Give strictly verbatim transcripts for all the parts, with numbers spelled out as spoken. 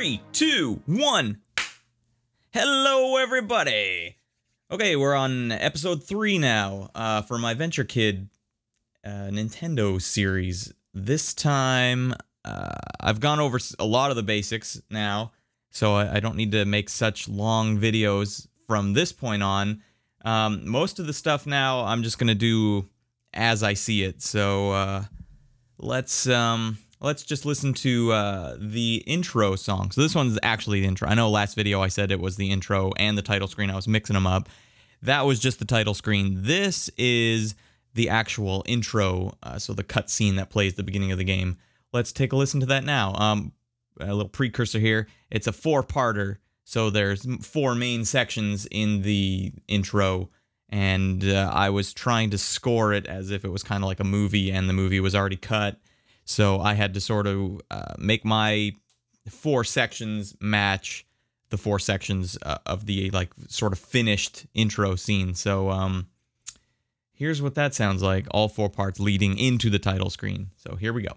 Three, two, one. Hello, everybody. Okay, we're on episode three now uh, for my Venture Kid uh, Nintendo series. This time, uh, I've gone over a lot of the basics now, so I, I don't need to make such long videos from this point on. Um, most of the stuff now, I'm just gonna do as I see it. So uh, let's um, let's just listen to uh, the intro song. So this one's actually the intro. I know last video I said it was the intro and the title screen. I was mixing them up. That was just the title screen. This is the actual intro, uh, so the cutscene that plays at the beginning of the game. Let's take a listen to that now. Um, a little precursor here. It's a four-parter, so there's four main sections in the intro, and uh, I was trying to score it as if it was kind of like a movie, and the movie was already cut, so I had to sort of uh, make my four sections match the four sections uh, of the like sort of finished intro scene. So um, here's what that sounds like, all four parts leading into the title screen. So here we go.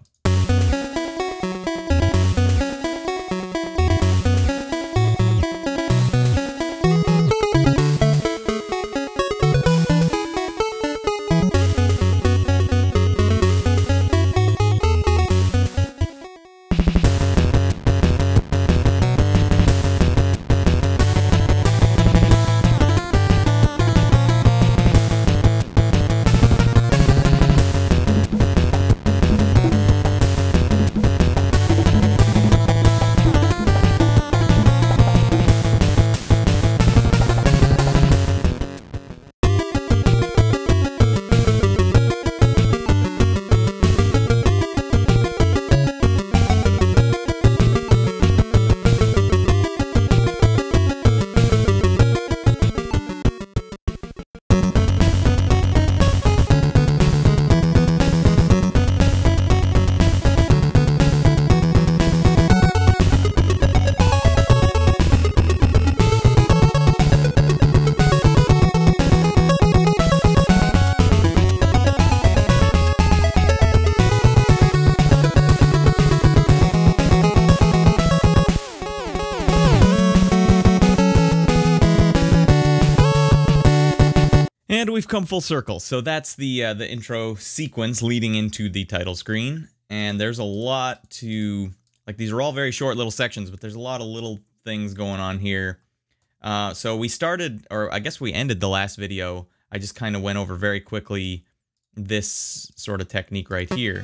And we've come full circle. So that's the uh, the intro sequence leading into the title screen. And there's a lot to, like, these are all very short little sections, but there's a lot of little things going on here. Uh, so we started, or I guess we ended the last video. I just kind of went over very quickly this sort of technique right here,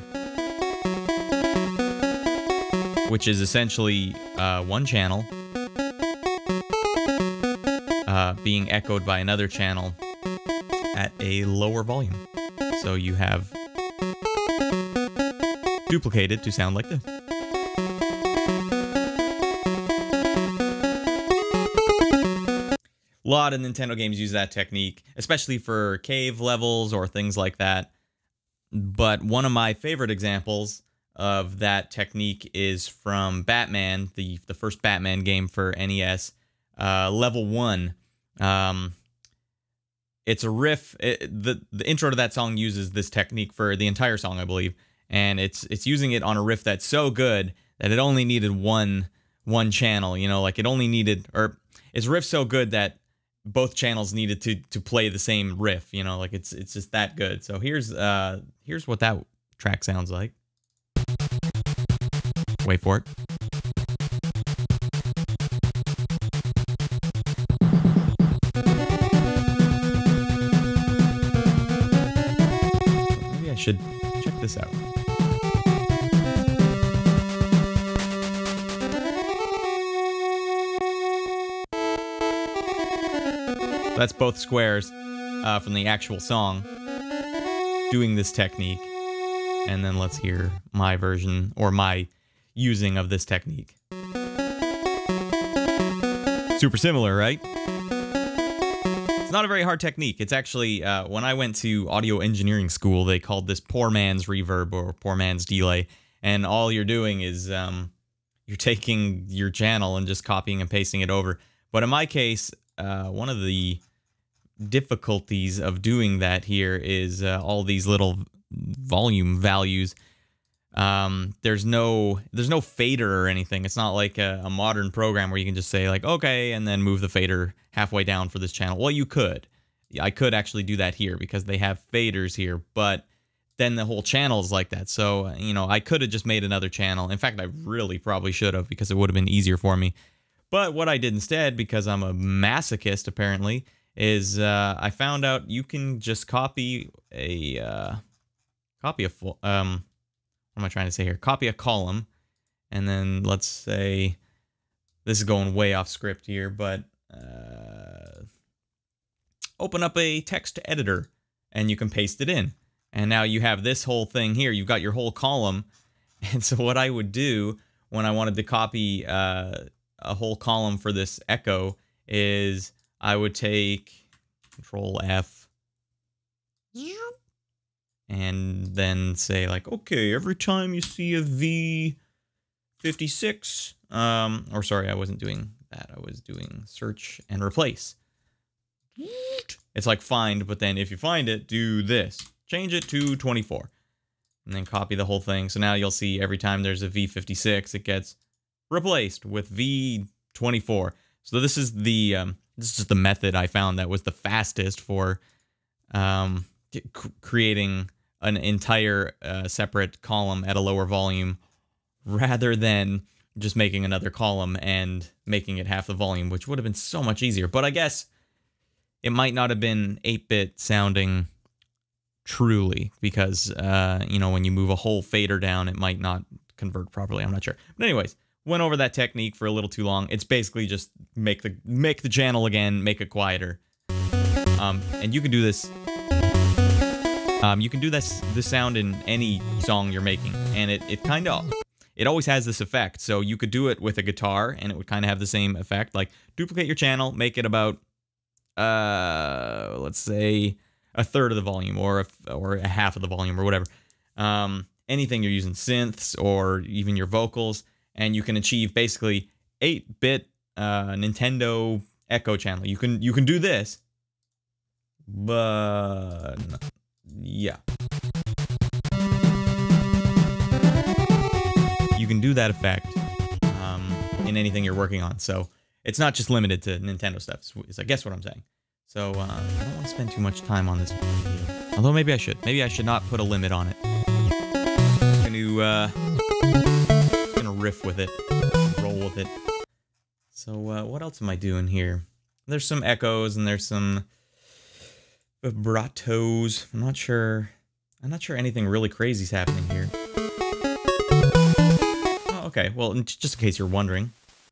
which is essentially uh, one channel uh, being echoed by another channel at a lower volume. So you have duplicated to sound like this. A lot of Nintendo games use that technique, especially for cave levels or things like that. But one of my favorite examples of that technique is from Batman, the, the first Batman game for N E S, uh, level one. Um, It's a riff. It, the The intro to that song uses this technique for the entire song, I believe, and it's it's using it on a riff that's so good that it only needed one one channel. You know, like it only needed, or it's riff so good that both channels needed to to play the same riff. You know, like it's it's just that good. So here's uh here's what that track sounds like. Wait for it. Should check this out. That's both squares uh, from the actual song doing this technique. And then let's hear my version, or my using of this technique. Super similar, right? Not a very hard technique. It's actually, uh, when I went to audio engineering school, they called this poor man's reverb or poor man's delay. And all you're doing is um, you're taking your channel and just copying and pasting it over. But in my case, uh, one of the difficulties of doing that here is uh, all these little volume values. Um, there's no there's no fader or anything. It's not like a, a modern program where you can just say like, okay, and then move the fader halfway down for this channel. Well, you could. I could actually do that here because they have faders here, but then the whole channel is like that. So, you know, I could have just made another channel. In fact, I really probably should have because it would have been easier for me. But what I did instead, because I'm a masochist apparently, is uh, I found out you can just copy a uh, copy a full um. What am I trying to say here? Copy a column, and then let's say, this is going way off script here, but uh, open up a text editor, and you can paste it in. And now you have this whole thing here. You've got your whole column. And so what I would do when I wanted to copy uh, a whole column for this echo is I would take Control F, and then say like, okay, every time you see a V fifty-six, um, or sorry, I wasn't doing that. I was doing search and replace. It's like find, but then if you find it, do this. Change it to twenty-four. And then copy the whole thing. So now you'll see every time there's a V fifty-six, it gets replaced with V twenty-four. So this is the um, this is the method I found that was the fastest for um, creating an entire uh, separate column at a lower volume, rather than just making another column and making it half the volume, which would have been so much easier. But I guess it might not have been eight bit sounding truly, because, uh, you know, when you move a whole fader down, it might not convert properly. I'm not sure. But anyways, went over that technique for a little too long. It's basically just make the make the channel again, make it quieter. Um, and you can do this. Um, you can do this this sound in any song you're making, and it it kind of it always has this effect. So you could do it with a guitar, and it would kind of have the same effect. Like duplicate your channel, make it about uh, let's say a third of the volume, or a, or a half of the volume, or whatever. Um, anything you're using, synths or even your vocals, and you can achieve basically eight bit uh, Nintendo echo channel. You can you can do this, but yeah, you can do that effect um, in anything you're working on. So it's not just limited to Nintendo stuff, is I guess what I'm saying. So uh, I don't want to spend too much time on this video. Although maybe I should. Maybe I should not put a limit on it. I'm gonna, uh, gonna riff with it, roll with it. So uh, what else am I doing here? There's some echoes and there's some vibratos. I'm not sure. I'm not sure anything really crazy is happening here. Oh, okay. Well, just in case you're wondering,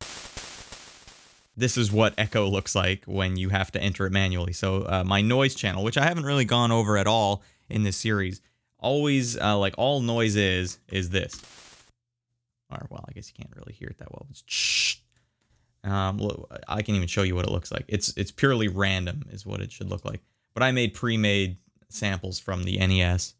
this is what echo looks like when you have to enter it manually. So uh, my noise channel, which I haven't really gone over at all in this series, always, uh, like all noise is, is this. Or, well, I guess you can't really hear it that well. It's shh. Um, look, I can even show you what it looks like. It's it's purely random is what it should look like. But I made pre-made samples from the N E S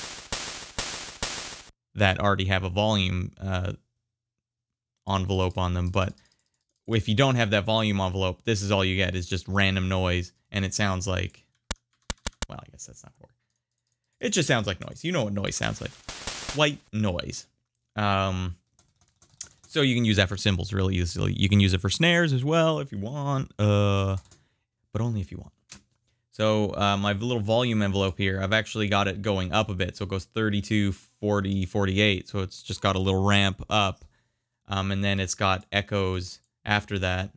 that already have a volume uh, envelope on them, but if you don't have that volume envelope, this is all you get, is just random noise, and it sounds like, well, I guess that's not work. It just sounds like noise. You know what noise sounds like. White noise. Um, so you can use that for cymbals really easily. You can use it for snares as well if you want, uh, but only if you want. So uh, my little volume envelope here, I've actually got it going up a bit, so it goes thirty-two, forty, forty-eight, so it's just got a little ramp up, um, and then it's got echoes after that.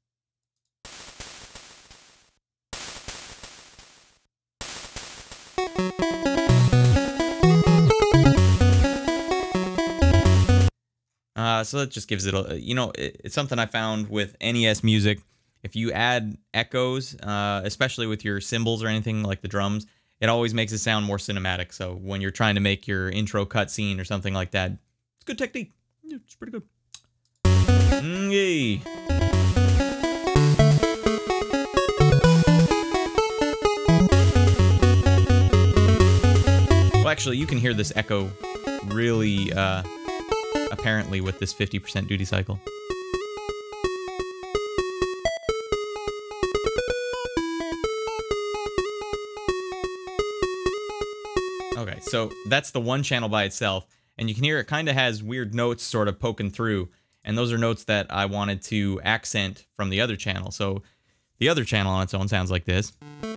Uh, so that just gives it a, you know, it, it's something I found with N E S music. If you add echoes, uh, especially with your cymbals or anything like the drums, it always makes it sound more cinematic. So when you're trying to make your intro cutscene or something like that, it's a good technique. It's pretty good. Mm-yay. Well, actually, you can hear this echo really uh, apparently with this fifty percent duty cycle. Okay, so that's the one channel by itself. And you can hear it kind of has weird notes sort of poking through. And those are notes that I wanted to accent from the other channel. So the other channel on its own sounds like this.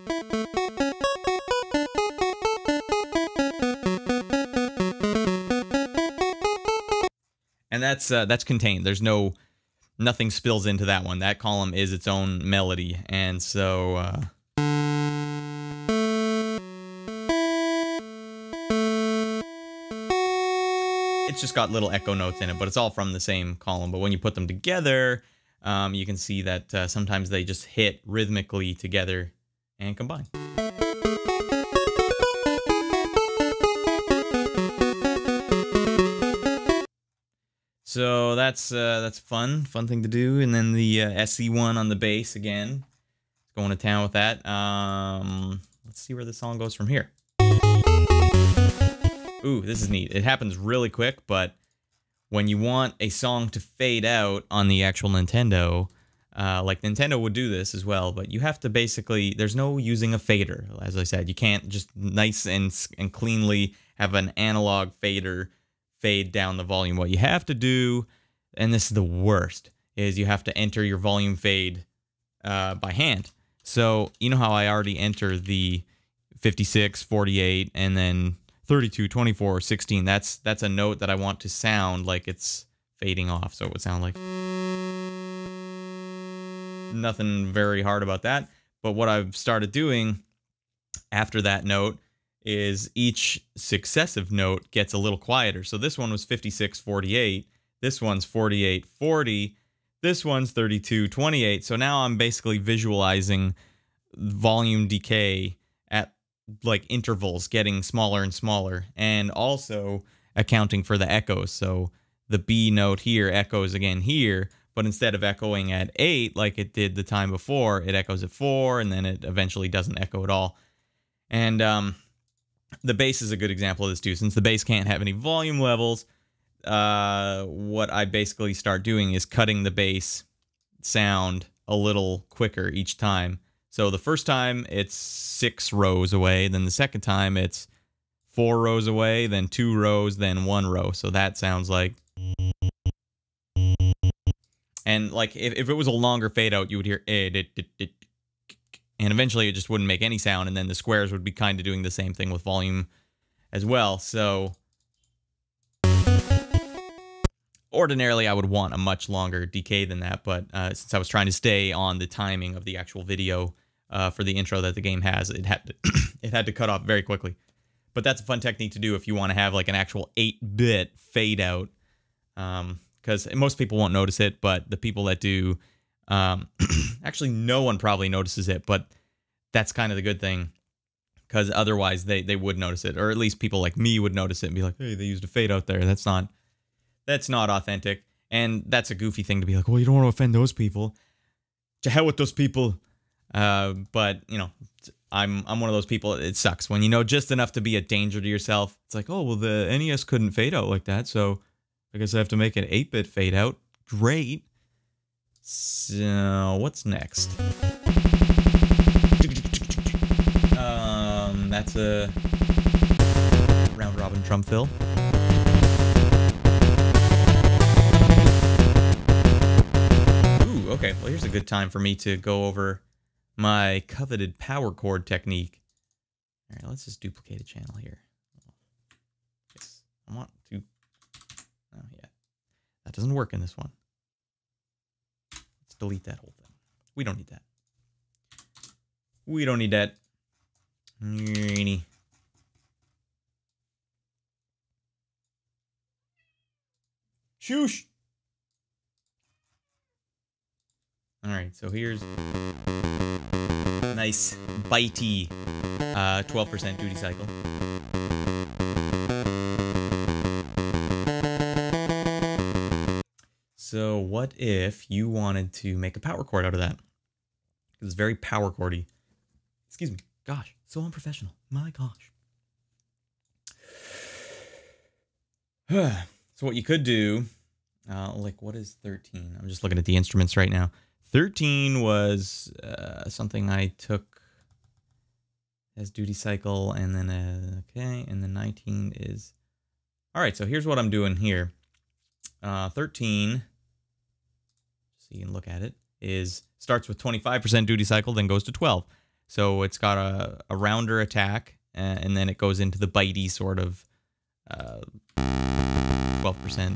And that's uh, that's contained. There's no, nothing spills into that one. That column is its own melody. And so... Uh, it's just got little echo notes in it, but it's all from the same column. But when you put them together, um, you can see that uh, sometimes they just hit rhythmically together and combine. So that's uh, that's fun, fun thing to do. And then the uh, S E one on the bass again, going to town with that. Um, let's see where the song goes from here. Ooh, this is neat. It happens really quick, but when you want a song to fade out on the actual Nintendo, uh, like Nintendo would do this as well, but you have to basically, there's no using a fader. As I said, you can't just nice and, and cleanly have an analog fader fade down the volume. What you have to do, and this is the worst, is you have to enter your volume fade uh, by hand. So, you know how I already enter the fifty-six, forty-eight, and then thirty-two, twenty-four, sixteen. That's that's a note that I want to sound like it's fading off. So it would sound like... Nothing very hard about that. But what I've started doing after that note is each successive note gets a little quieter. So this one was fifty-six, forty-eight. This one's forty-eight, forty. This one's thirty-two, twenty-eight. So now I'm basically visualizing volume decay at like intervals getting smaller and smaller, and also accounting for the echoes. So the B note here echoes again here, but instead of echoing at eight like it did the time before, it echoes at four, and then it eventually doesn't echo at all. And um, the bass is a good example of this too. Since the bass can't have any volume levels, uh, what I basically start doing is cutting the bass sound a little quicker each time. So the first time it's six rows away, then the second time it's four rows away, then two rows, then one row. So that sounds like... And like if, if it was a longer fade out, you would hear eh, dit, dit, dit, and eventually it just wouldn't make any sound, and then the squares would be kind of doing the same thing with volume as well. So ordinarily I would want a much longer decay than that, but uh, since I was trying to stay on the timing of the actual video uh, for the intro that the game has, it had to it had to cut off very quickly. But that's a fun technique to do if you want to have like an actual eight bit fade out, because um, most people won't notice it, but the people that do, um, actually no one probably notices it, but that's kind of the good thing, because otherwise they, they would notice it, or at least people like me would notice it and be like, hey, they used a fade out there. That's not, that's not authentic, and that's a goofy thing to be like, well, you don't want to offend those people. To hell with those people. Uh, but, you know, I'm I'm one of those people, it sucks. When you know just enough to be a danger to yourself, it's like, oh, well, the N E S couldn't fade out like that, so I guess I have to make an eight bit fade out. Great. So, what's next? Um, that's a round robin drum fill. Ooh, okay. Well, here's a good time for me to go over my coveted power chord technique. All right, let's just duplicate a channel here. Yes, I want to... Oh, yeah. That doesn't work in this one. Let's delete that whole thing. We don't need that. We don't need that. Shoosh! All right, so here's nice bitey uh, twelve percent duty cycle. So what if you wanted to make a power chord out of that? It's very power chordy. Excuse me. Gosh, so unprofessional. My gosh. So what you could do, uh, like what is thirteen? I'm just looking at the instruments right now. thirteen was uh, something I took as duty cycle, and then uh, okay, and then nineteen is All right, so here's what I'm doing here. Uh, thirteen, so you can look at it, is starts with twenty-five percent duty cycle, then goes to twelve. So it's got a, a rounder attack, uh, and then it goes into the bitey sort of uh, twelve percent.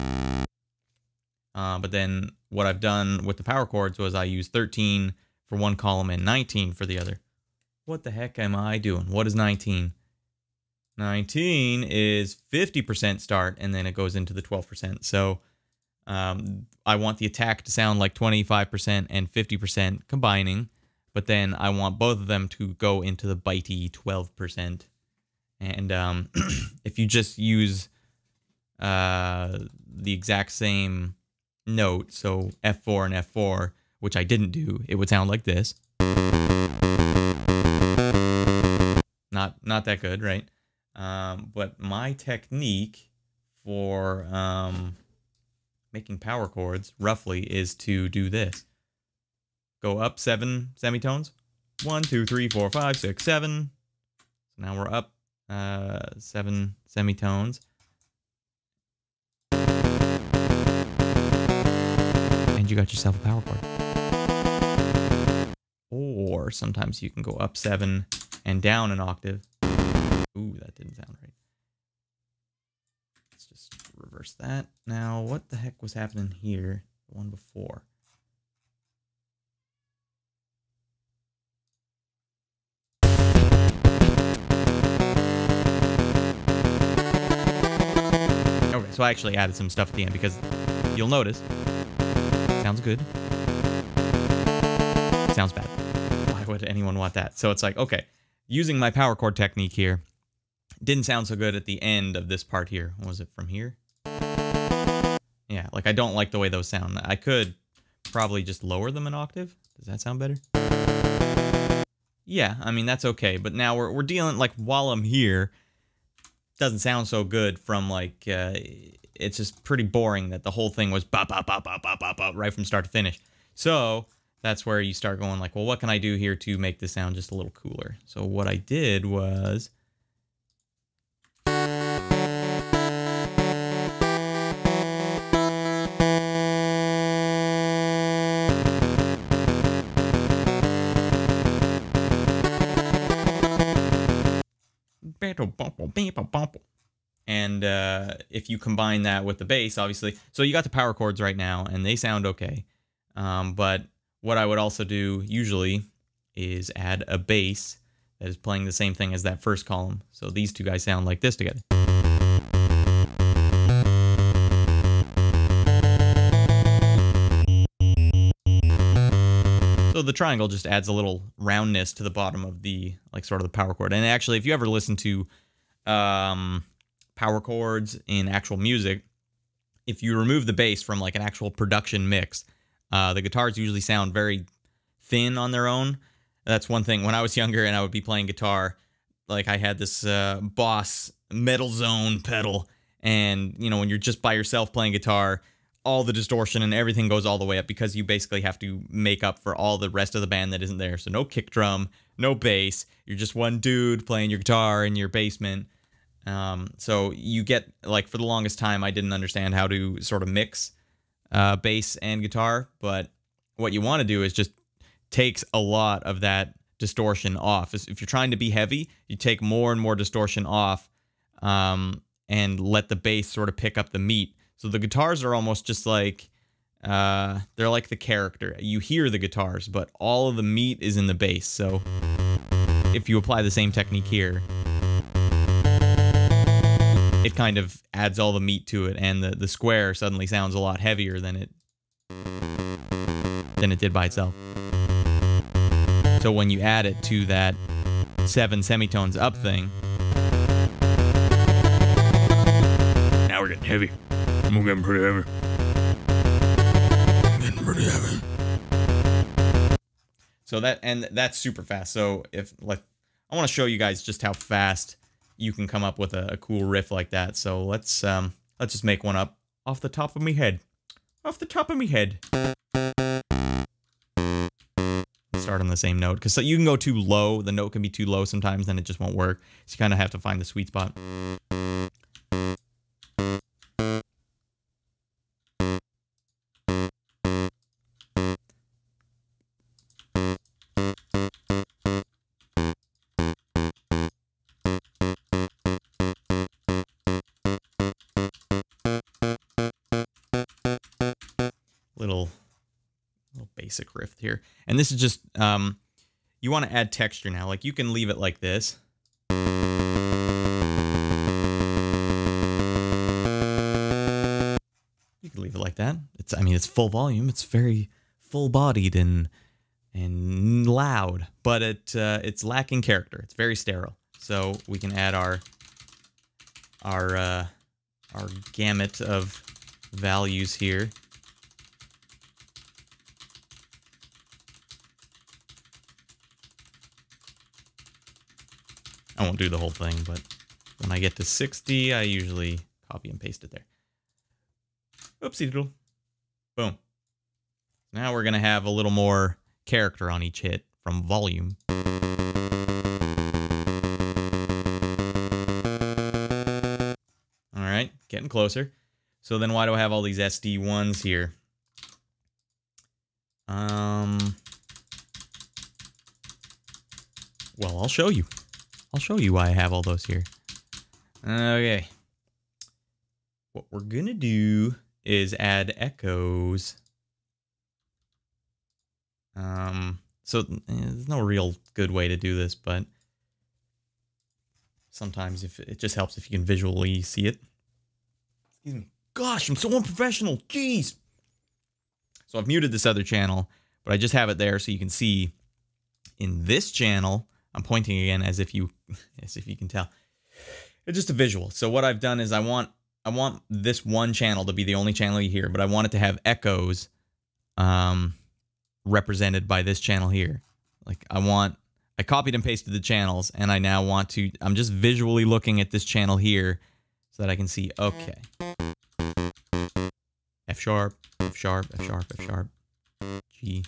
Uh, but then what I've done with the power chords was I used thirteen for one column and nineteen for the other. What the heck am I doing? What is nineteen? nineteen is fifty percent start, and then it goes into the twelve percent. So um, I want the attack to sound like twenty-five percent and fifty percent combining, but then I want both of them to go into the bitey twelve percent. And um, if you just use uh, the exact same note, so F four and F four, which I didn't do, it would sound like this. Not, not that good, right? Um, but my technique for um, making power chords, roughly, is to do this. Go up seven semitones. One, two, three, four, five, six, seven. So now we're up uh, seven semitones. And you got yourself a power chord. Or sometimes you can go up seven and down an octave. Ooh, that didn't sound right. Let's just reverse that. Now, what the heck was happening here? The one before. Okay, so I actually added some stuff at the end because you'll notice. Sounds good. Sounds bad. Why would anyone want that? So it's like, okay, using my power chord technique here, didn't sound so good at the end of this part here. What was it, from here? Yeah, like I don't like the way those sound. I could probably just lower them an octave. Does that sound better? Yeah, I mean, that's okay. But now we're, we're dealing, like, while I'm here, doesn't sound so good from, like, uh, it's just pretty boring that the whole thing was bop, bop, bop, bop, bop, bop, bop, right from start to finish. So that's where you start going like, well, what can I do here to make this sound just a little cooler? So what I did was... And uh, if you combine that with the bass, obviously, so you got the power chords right now, and they sound okay. Um, but what I would also do usually is add a bass that is playing the same thing as that first column. So these two guys sound like this together. So the triangle just adds a little roundness to the bottom of the, like, sort of the power chord. And actually, if you ever listen to um, power chords in actual music, if you remove the bass from, like, an actual production mix, uh, the guitars usually sound very thin on their own. That's one thing. When I was younger and I would be playing guitar, like, I had this uh, Boss Metal Zone pedal. And, you know, when you're just by yourself playing guitar, all the distortion and everything goes all the way up because you basically have to make up for all the rest of the band that isn't there. So no kick drum, no bass. You're just one dude playing your guitar in your basement. Um, so you get, like, for the longest time, I didn't understand how to sort of mix uh, bass and guitar. But what you want to do is just takes a lot of that distortion off. If you're trying to be heavy, you take more and more distortion off um, and let the bass sort of pick up the meat. So the guitars are almost just like, uh, they're like the character. You hear the guitars, but all of the meat is in the bass. So if you apply the same technique here, it kind of adds all the meat to it, and the, the square suddenly sounds a lot heavier than it, than it did by itself. So when you add it to that seven semitones up thing, now we're getting heavy. I'm getting pretty heavy. Getting pretty heavy. So that, and that's super fast. So if, like, I want to show you guys just how fast you can come up with a, a cool riff like that. So let's um let's just make one up off the top of me head. Off the top of me head. Start on the same note, because so you can go too low. The note can be too low sometimes, then it just won't work. So you kind of have to find the sweet spot. basic riff here. And this is just, um, you want to add texture now. Like, you can leave it like this. You can leave it like that. It's, I mean, it's full volume. It's very full-bodied and and loud, but it uh, it's lacking character. It's very sterile. So we can add our our uh, our gamut of values here. I won't do the whole thing, but when I get to sixty, I usually copy and paste it there. Oopsie doodle. Boom. Now we're going to have a little more character on each hit from volume. All right, getting closer. So then why do I have all these S D ones here? Um, well, I'll show you. I'll show you why I have all those here. Okay. What we're going to do is add echoes. Um, so eh, there's no real good way to do this, but sometimes if it just helps if you can visually see it. Excuse me. Gosh, I'm so unprofessional. Jeez. So I've muted this other channel, but I just have it there so you can see in this channel. I'm pointing again as if you as if you can tell. It's just a visual. So what I've done is I want I want this one channel to be the only channel you hear, but I want it to have echoes um, represented by this channel here. Like I want, I copied and pasted the channels, and I now want to, I'm just visually looking at this channel here so that I can see, okay. F sharp, F sharp, F sharp, F sharp, G.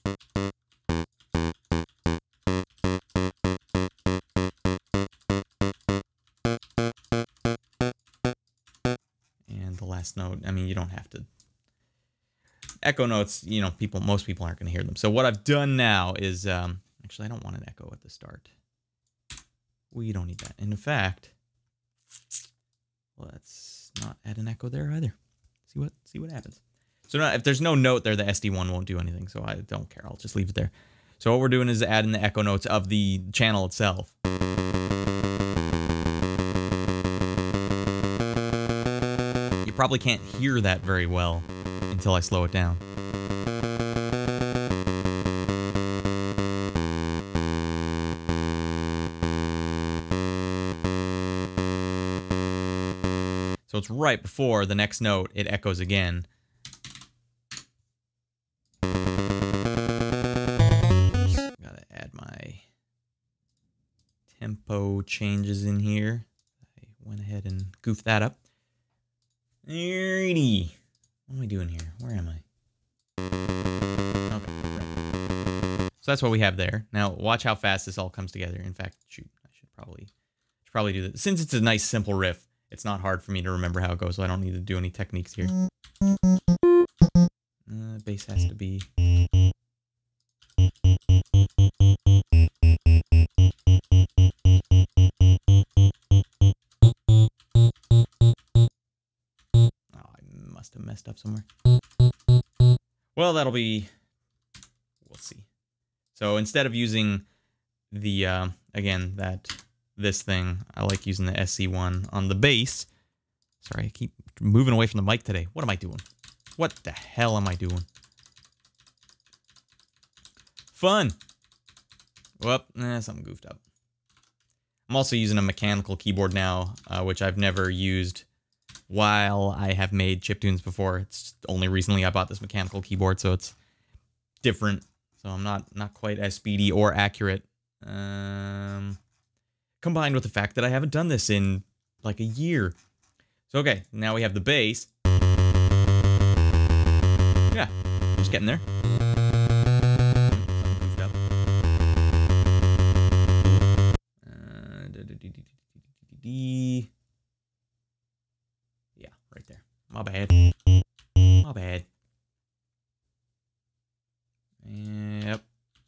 Note. I mean, you don't have to. Echo notes, you know, people, most people aren't going to hear them. So what I've done now is, um, actually, I don't want an echo at the start. We don't need that. And in fact, let's not add an echo there either. See what, see what happens. So now, if there's no note there, the S D one won't do anything. So I don't care. I'll just leave it there. So what we're doing is adding the echo notes of the channel itself. Probably can't hear that very well until I slow it down. So it's right before the next note, it echoes again. Gotta add my tempo changes in here. I went ahead and goofed that up. Alrighty. What am I doing here? Where am I? Okay, right. So that's what we have there. Now, watch how fast this all comes together. In fact, shoot, I should probably, should probably do this. Since it's a nice, simple riff, it's not hard for me to remember how it goes, so I don't need to do any techniques here. Uh, bass has to be... messed up somewhere. Well, that'll be, we'll see. So instead of using the, uh, again, that, this thing, I like using the S C one on the bass. Sorry, I keep moving away from the mic today. What am I doing? What the hell am I doing? Fun. Whoop, eh, something goofed up. I'm also using a mechanical keyboard now, uh, which I've never used while I have made chiptunes before. It's only recently I bought this mechanical keyboard, so it's different. So I'm not not quite as speedy or accurate. Um, combined with the fact that I haven't done this in like a year. So okay, now we have the bass. Yeah, just getting there. Something goofed up. Uh, da, da, da, da, da, da, da. Yeah, right there. My bad. My bad. Yep.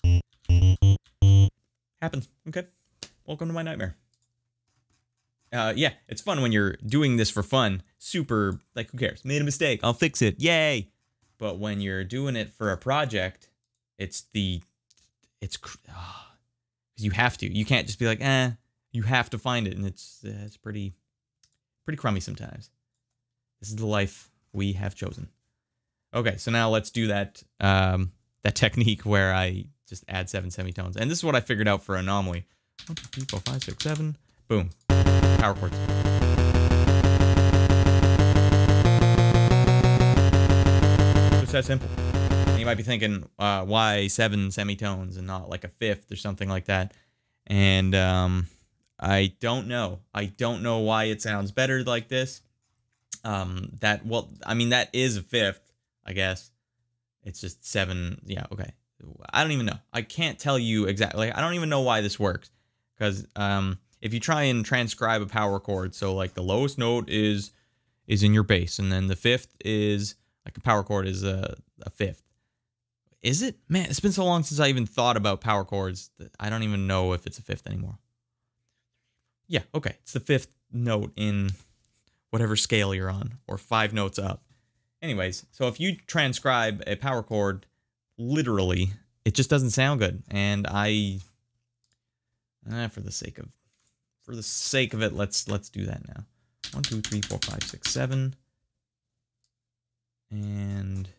Happens. Okay. Welcome to my nightmare. Uh, yeah, it's fun when you're doing this for fun. Super, like, who cares? Made a mistake. I'll fix it. Yay! But when you're doing it for a project, It's the, it's, oh, you have to. You can't just be like, eh. You have to find it, and it's uh, it's pretty, pretty crummy sometimes. This is the life we have chosen. Okay, so now let's do that um, that technique where I just add seven semitones, and this is what I figured out for anomaly. One, two, three, four, five, six, seven. Boom. Power chords. It's that simple. And you might be thinking, uh, why seven semitones and not like a fifth or something like that? And um, I don't know. I don't know why it sounds better like this. Um, that, well, I mean, that is a fifth, I guess. It's just seven. Yeah, okay. I don't even know. I can't tell you exactly. Like, I don't even know why this works. Because um, if you try and transcribe a power chord, so like the lowest note is is in your bass, and then the fifth is, like a power chord is a, a fifth. Is it? Man, it's been so long since I even thought about power chords that I don't even know if it's a fifth anymore. Yeah, okay. It's the fifth note in whatever scale you're on, or five notes up. Anyways, so if you transcribe a power chord literally, it just doesn't sound good. And I, eh, for the sake of, for the sake of it, let's let's do that now. One, two, three, four, five, six, seven, and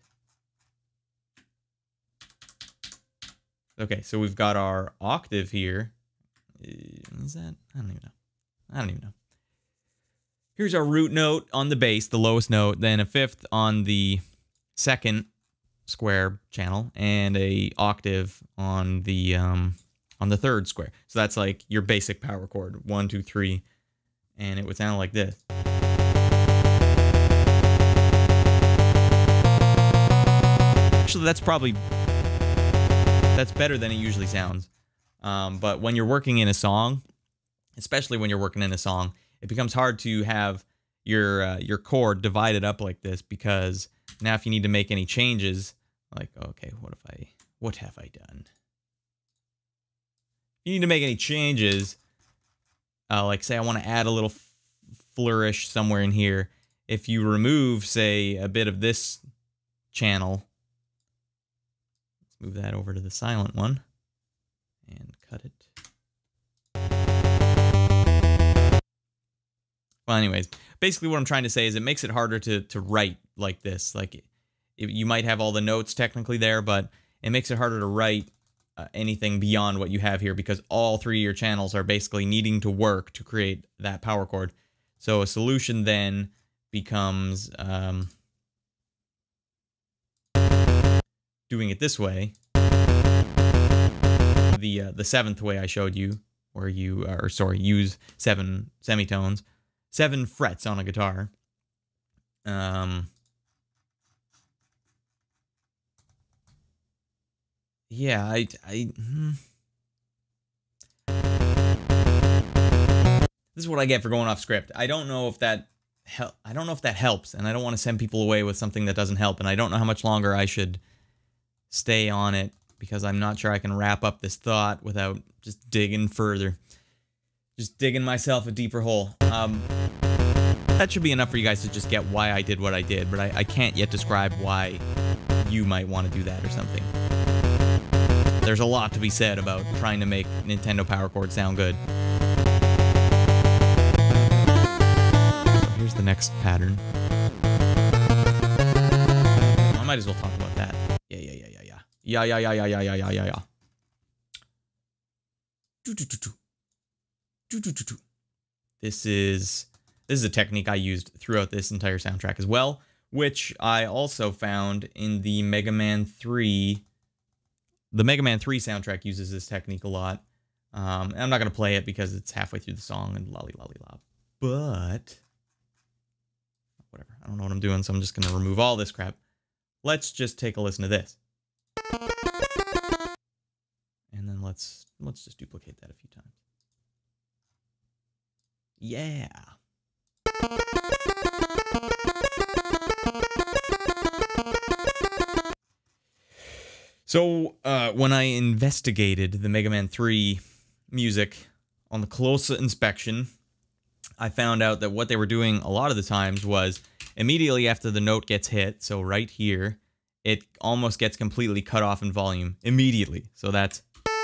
okay. So we've got our octave here. Is that? I don't even know. I don't even know. Here's our root note on the bass, the lowest note, then a fifth on the second square channel, and a octave on the um, on the third square. So that's like your basic power chord, one, two, three, and it would sound like this. Actually, that's probably that's better than it usually sounds. Um, but when you're working in a song, especially when you're working in a song, it becomes hard to have your uh, your chord divided up like this, because now if you need to make any changes, like, okay, what if I, what have I done? If you need to make any changes, uh, like say I want to add a little flourish somewhere in here. If you remove, say, a bit of this channel, let's move that over to the silent one and cut it. Well, anyways, basically what I'm trying to say is it makes it harder to, to write like this. Like, it, you might have all the notes technically there, but it makes it harder to write uh, anything beyond what you have here, because all three of your channels are basically needing to work to create that power chord. So a solution then becomes um, doing it this way. The, uh, the seventh way I showed you, where you, or sorry, use seven semitones. Seven frets on a guitar. Um, yeah, I, I, hmm. This is what I get for going off script. I don't know if that hel- I don't know if that helps, and I don't want to send people away with something that doesn't help, and I don't know how much longer I should stay on it, because I'm not sure I can wrap up this thought without just digging further. Just digging myself a deeper hole. Um, that should be enough for you guys to just get why I did what I did, but I, I can't yet describe why you might want to do that or something. There's a lot to be said about trying to make Nintendo power chords sound good. So here's the next pattern. I might as well talk about that. Yeah, yeah, yeah, yeah, yeah. Yeah, yeah, yeah, yeah, yeah, yeah, yeah, yeah, yeah. Do, do, do, do. This is this is a technique I used throughout this entire soundtrack as well, which I also found in the Megaman three. The Megaman three soundtrack uses this technique a lot. Um, and I'm not going to play it because it's halfway through the song and lolly lolly lob. But whatever, I don't know what I'm doing, so I'm just going to remove all this crap. Let's just take a listen to this. And then let's let's just duplicate that a few times. Yeah. So, uh, when I investigated the Mega Man three music on the closer inspection, I found out that what they were doing a lot of the times was immediately after the note gets hit, so right here, it almost gets completely cut off in volume immediately. So that's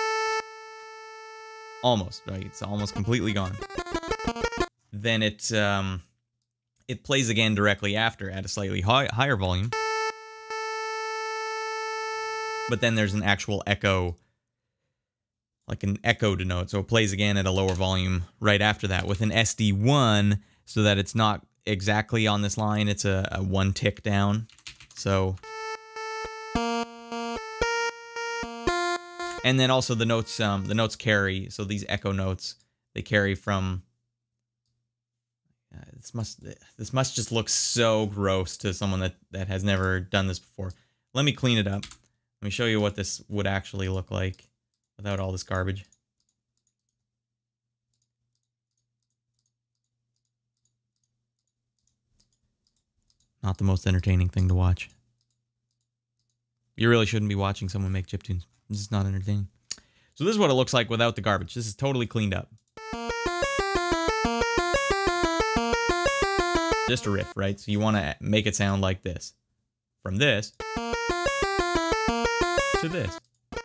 almost, right? It's almost completely gone. Then it um, it plays again directly after at a slightly high, higher volume. But then there's an actual echo, like an echo denote. So it plays again at a lower volume right after that with an S D one, so that it's not exactly on this line. It's a, a one tick down. So, and then also the notes, um, the notes carry. So these echo notes, they carry from. Uh, this must this must just look so gross to someone that that has never done this before. Let me clean it up. Let me show you what this would actually look like without all this garbage. Not the most entertaining thing to watch. You really shouldn't be watching someone make chiptunes. This is not entertaining. So this is what it looks like without the garbage. This is totally cleaned up. Just a riff, right? So you want to make it sound like this. From this to this.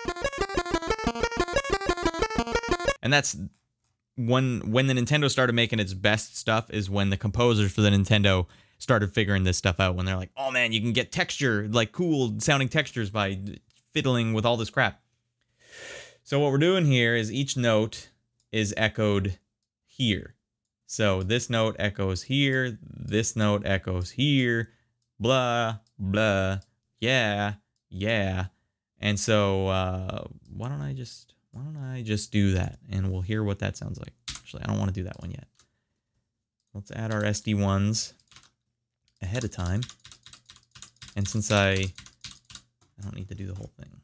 And that's when when the Nintendo started making its best stuff, is when the composers for the Nintendo started figuring this stuff out, when they're like, oh man, you can get texture, like cool sounding textures by fiddling with all this crap. So what we're doing here is each note is echoed here. So this note echoes here, this note echoes here, blah, blah, yeah, yeah. And so uh, why don't I just why don't I just do that, and we'll hear what that sounds like. Actually, I don't want to do that one yet. Let's add our S D ones ahead of time. And since I I don't need to do the whole thing.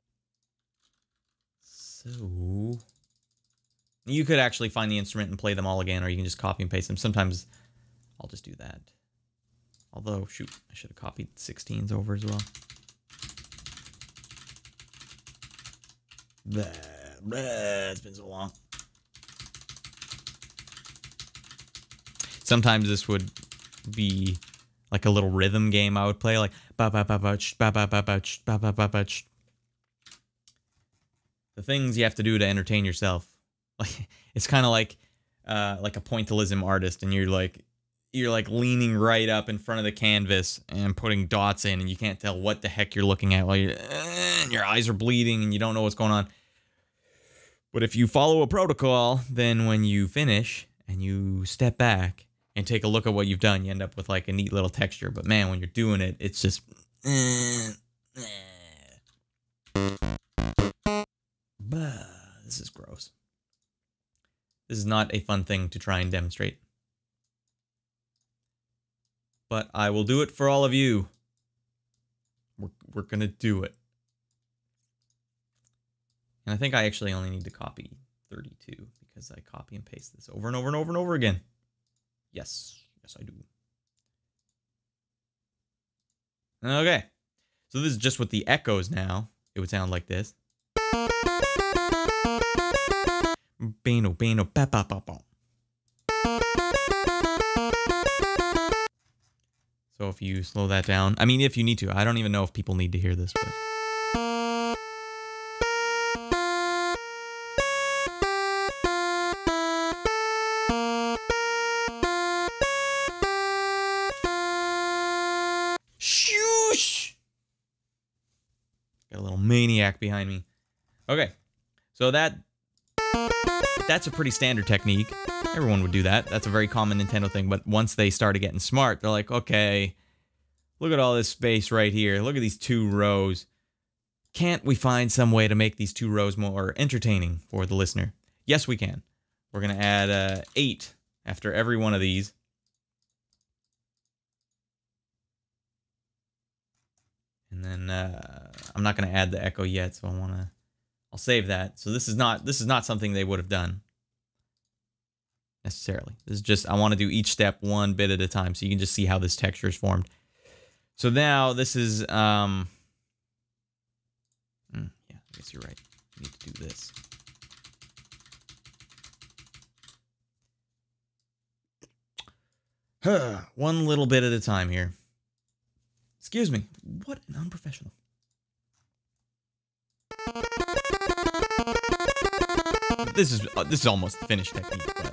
So you could actually find the instrument and play them all again, or you can just copy and paste them. Sometimes I'll just do that. Although, shoot, I should have copied sixteens over as well. Blah, blah, it's been so long. Sometimes this would be like a little rhythm game I would play, like ba ba ba ba ba ba ba ba ba ba ba ba. The things you have to do to entertain yourself. Like it's kind of like uh, like a pointillism artist, and you're like you're like leaning right up in front of the canvas and putting dots in, and you can't tell what the heck you're looking at while you're, and your eyes are bleeding and you don't know what's going on. But if you follow a protocol, then when you finish and you step back and take a look at what you've done, you end up with like a neat little texture. But man, when you're doing it, it's just bah, this is gross. This is not a fun thing to try and demonstrate. But I will do it for all of you. We're, we're going to do it. And I think I actually only need to copy thirty-two, because I copy and paste this over and over and over and over again. Yes. Yes, I do. Okay. So this is just with the echoes now. It would sound like this. Bano, bano, ba, ba, ba, ba. So if you slow that down, I mean, if you need to, I don't even know if people need to hear this, but. Shoosh! Got a little maniac behind me. Okay, so that that's a pretty standard technique. Everyone would do that. That's a very common Nintendo thing. But once they started getting smart, they're like, okay, look at all this space right here. Look at these two rows. Can't we find some way to make these two rows more entertaining for the listener? Yes, we can. We're going to add uh, eight after every one of these. And then uh, I'm not going to add the echo yet, so I want to. I'll save that. So this is not this is not something they would have done necessarily. This is just, I want to do each step one bit at a time, so you can just see how this texture is formed. So now this is um mm, yeah, I guess you're right. I need to do this. One little bit at a time here. It's Excuse me. What an unprofessional. This is uh, this is almost the finished technique, but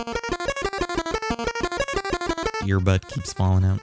earbud keeps falling out.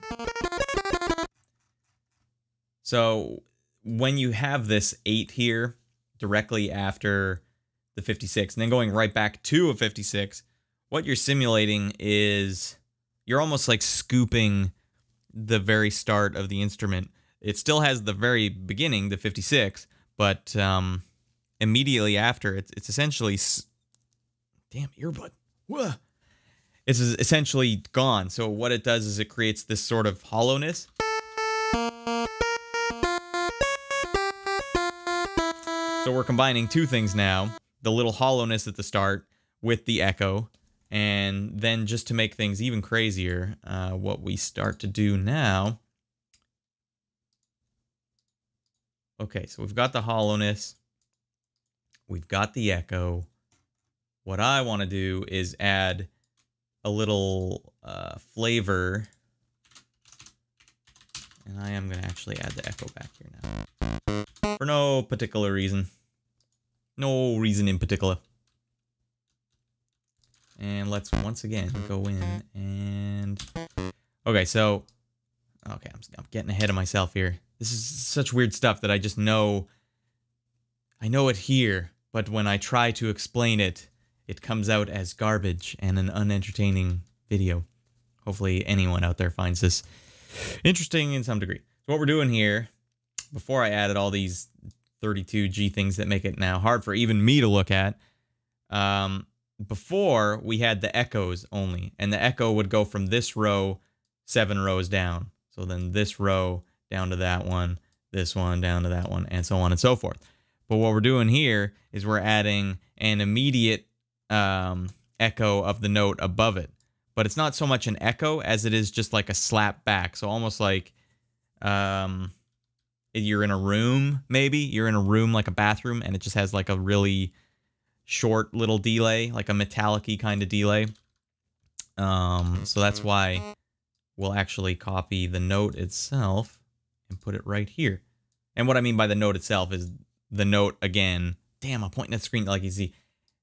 So when you have this eight here directly after the fifty-six, and then going right back to a fifty-six, what you're simulating is you're almost like scooping the very start of the instrument. It still has the very beginning, the fifty-six, but um, immediately after, it's, it's essentially... S Damn, earbud. Whoa. It's essentially gone. So what it does is it creates this sort of hollowness. So we're combining two things now. The little hollowness at the start with the echo. And then just to make things even crazier, uh, what we start to do now... Okay, so we've got the hollowness. We've got the echo. What I want to do is add a little uh, flavor. And I am going to actually add the echo back here now. For no particular reason. No reason in particular. And let's once again go in and... Okay, so... Okay, I'm, I'm getting ahead of myself here. This is such weird stuff that I just know... I know it here, but when I try to explain it, it comes out as garbage and an unentertaining video. Hopefully anyone out there finds this interesting in some degree. So what we're doing here, before I added all these thirty-two G things that make it now hard for even me to look at, um... before, we had the echoes only, and the echo would go from this row seven rows down. So then this row down to that one, this one down to that one, and so on and so forth. But what we're doing here is we're adding an immediate um, echo of the note above it. But it's not so much an echo as it is just like a slap back. So almost like um, you're in a room, maybe. You're in a room like a bathroom, and it just has like a really... short little delay, like a metallic-y kind of delay. Um, so that's why we'll actually copy the note itself and put it right here. And what I mean by the note itself is the note again. Damn, I'm pointing at the screen like you see.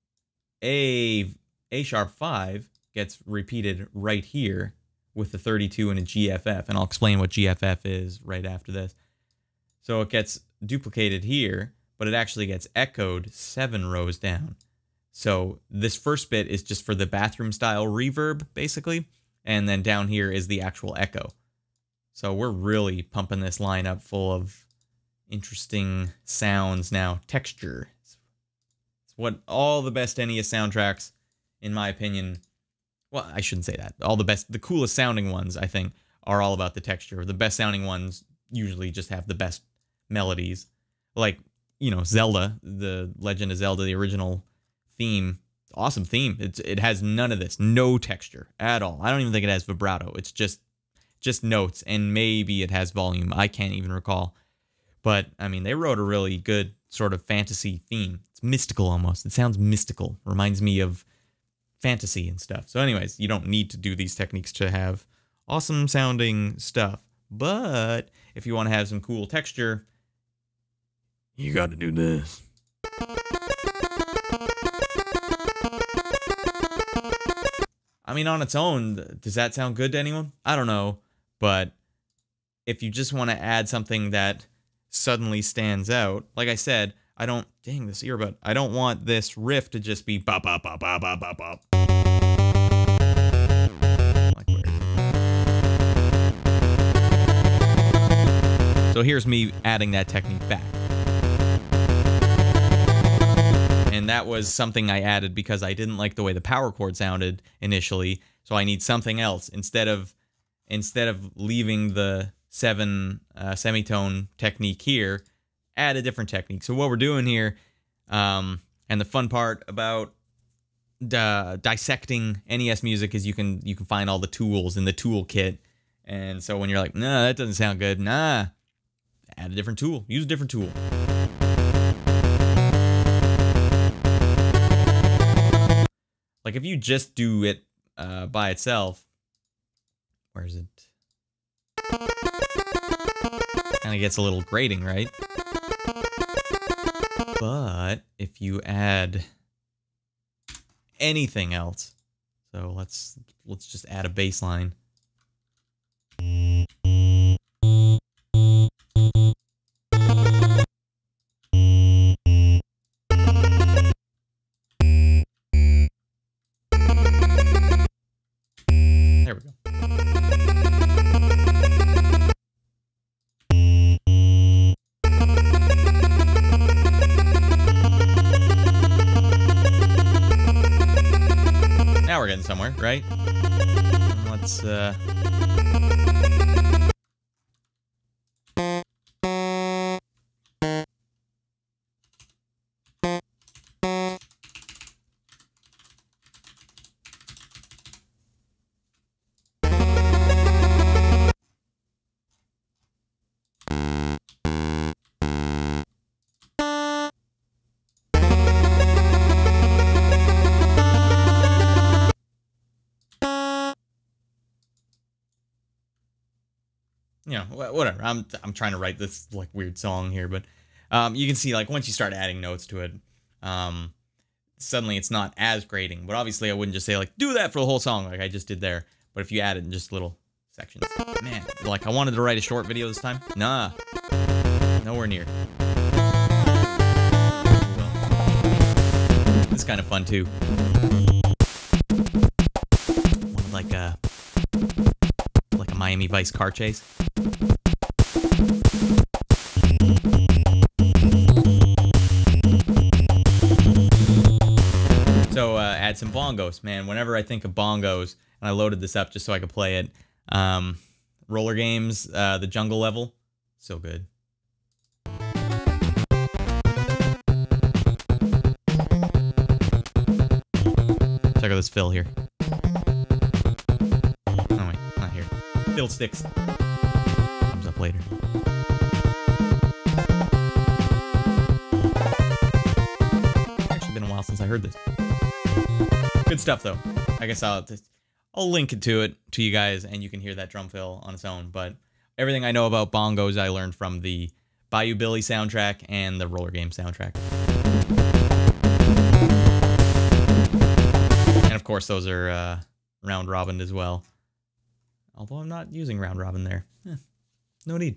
A, A sharp five gets repeated right here with the thirty-two and a G F F. And I'll explain what G F F is right after this. So it gets duplicated here, but it actually gets echoed seven rows down. So this first bit is just for the bathroom style reverb, basically. And then down here is the actual echo. So we're really pumping this line up full of interesting sounds now. Texture. It's what all the best N E S soundtracks, in my opinion, well, I shouldn't say that. All the best, the coolest sounding ones, I think, are all about the texture. The best sounding ones usually just have the best melodies. Like, you know, Zelda, the Legend of Zelda, the original theme, awesome theme. It's, it has none of this, no texture at all. I don't even think it has vibrato. It's just, just notes, and maybe it has volume. I can't even recall. But, I mean, they wrote a really good sort of fantasy theme. It's mystical almost. It sounds mystical. Reminds me of fantasy and stuff. So anyways, you don't need to do these techniques to have awesome sounding stuff. But if you want to have some cool texture, you got to do this. I mean, on its own, does that sound good to anyone? I don't know. But if you just want to add something that suddenly stands out, like I said, I don't... Dang, this earbud. I don't want this riff to just be bop, bop, bop, bop, bop, bop, bop. Like where? So here's me adding that technique back. And that was something I added because I didn't like the way the power chord sounded initially. So I need something else. Instead of instead of leaving the seven uh, semitone technique here, add a different technique. So what we're doing here, um, and the fun part about uh, dissecting N E S music is you can you can find all the tools in the tool kit. And so when you're like, nah, that doesn't sound good, nah, add a different tool. Use a different tool. Like if you just do it uh, by itself, where is it? Kind of gets a little grating, right? But if you add anything else, so let's let's just add a bass line. There we go. Now we're getting somewhere, right? Let's, uh... you know, whatever. I'm I'm trying to write this like weird song here, but um, you can see like once you start adding notes to it, um, suddenly it's not as grating. But obviously, I wouldn't just say like do that for the whole song like I just did there. But if you add it in just little sections, man, like I wanted to write a short video this time. Nah, nowhere near. Well, it's kind of fun too. Like a like a Miami Vice car chase. So uh, add some bongos, man. Whenever I think of bongos, and I loaded this up just so I could play it. Um, roller games, uh, the jungle level, so good. Check out this fill here. Oh wait, not here. Fill sticks. Comes up later. Actually, been a while since I heard this. Good stuff, though. I guess I'll just, I'll link it to it to you guys, and you can hear that drum fill on its own. But everything I know about bongos, I learned from the Bayou Billy soundtrack and the roller game soundtrack. And of course, those are uh, round robin as well. Although I'm not using round robin there. Eh, no need.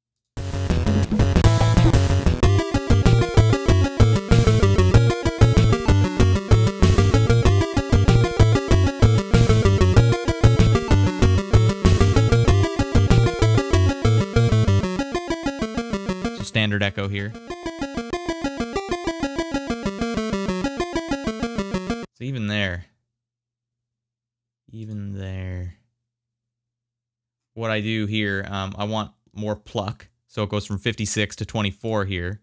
So standard echo here. So even there. Even there. What I do here, um, I want more pluck, so it goes from fifty-six to twenty-four here.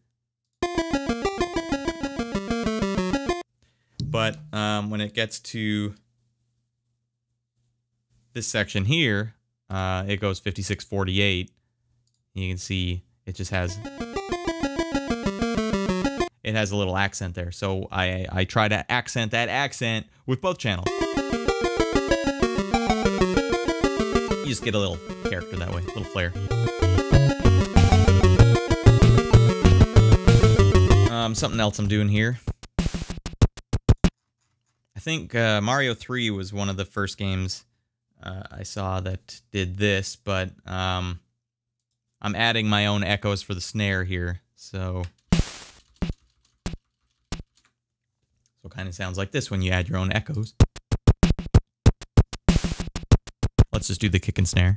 But um, when it gets to this section here, uh, it goes fifty-six forty-eight. You can see it just has it has a little accent there. So I I try to accent that accent with both channels. You just get a little character that way, a little flair. Um, something else I'm doing here. I think uh, Mario three was one of the first games uh, I saw that did this, but um, I'm adding my own echoes for the snare here. So, so it kind of sounds like this when you add your own echoes. Let's just do the kick and snare.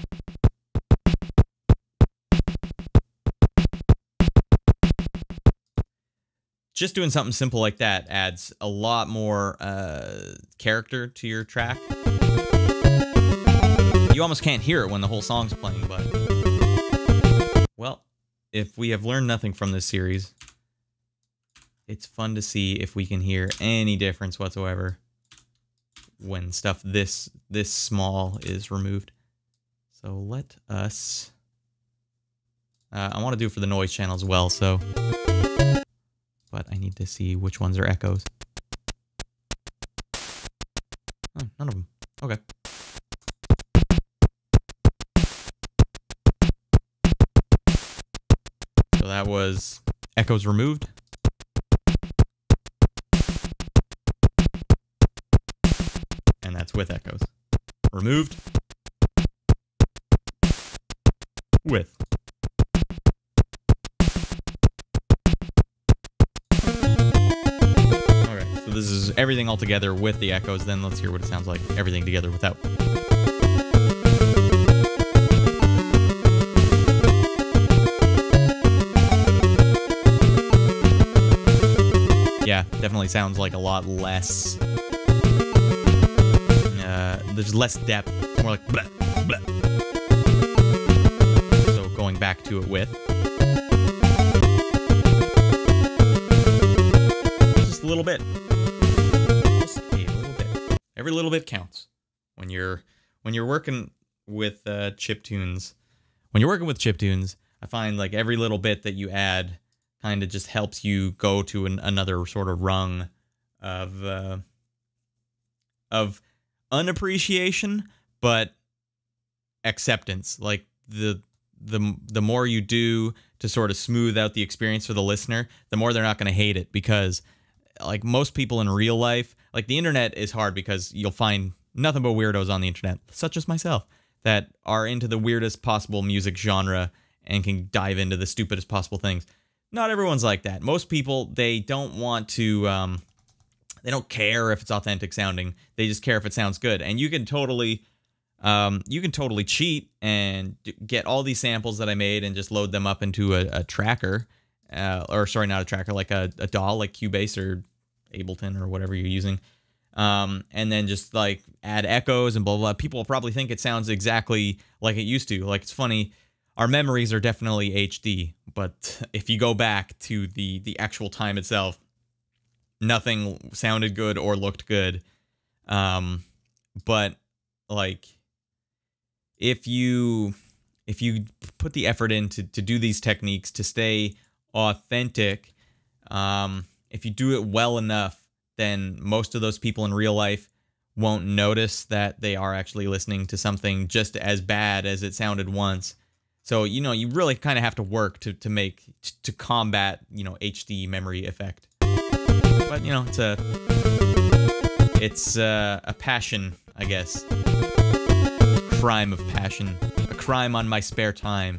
Just doing something simple like that adds a lot more uh, character to your track. You almost can't hear it when the whole song's playing, but... Well, if we have learned nothing from this series, it's fun to see if we can hear any difference whatsoever when stuff this this small is removed. So let us... Uh, I want to do it for the noise channel as well, so... But I need to see which ones are echoes. Oh, none of them. Okay. So that was echoes removed. And that's with echoes. Removed. With. Alright, so this is everything all together with the echoes. Then let's hear what it sounds like everything together without. Yeah, definitely sounds like a lot less. Uh, there's less depth, more like bleh, bleh. So going back to it with. Just a little bit. Just a little bit. Every little bit counts. When you're when you're working with uh, chiptunes, when you're working with chiptunes, I find like every little bit that you add kind of just helps you go to an, another sort of rung of uh, of unappreciation, but acceptance. Like the the the more you do to sort of smooth out the experience for the listener, the more they're not going to hate it, because like most people in real life, like the internet is hard because you'll find nothing but weirdos on the internet, such as myself, that are into the weirdest possible music genre and can dive into the stupidest possible things. Not everyone's like that. Most people, they don't want to, um, they don't care if it's authentic sounding. They just care if it sounds good. And you can totally, um, you can totally cheat and get all these samples that I made and just load them up into a, a tracker, uh, or sorry, not a tracker, like a, a D A W, like Cubase or Ableton or whatever you're using. Um, and then just like add echoes and blah, blah, blah. People will probably think it sounds exactly like it used to. Like, it's funny. Our memories are definitely H D, but if you go back to the the actual time itself, nothing sounded good or looked good. Um, but like, if you if you put the effort in to, to do these techniques to stay authentic, um, if you do it well enough, then most of those people in real life won't notice that they are actually listening to something just as bad as it sounded once. So, you know, you really kind of have to work to, to make, to combat, you know, H D memory effect. But, you know, it's a, it's a, a passion, I guess. Crime of passion. A crime on my spare time.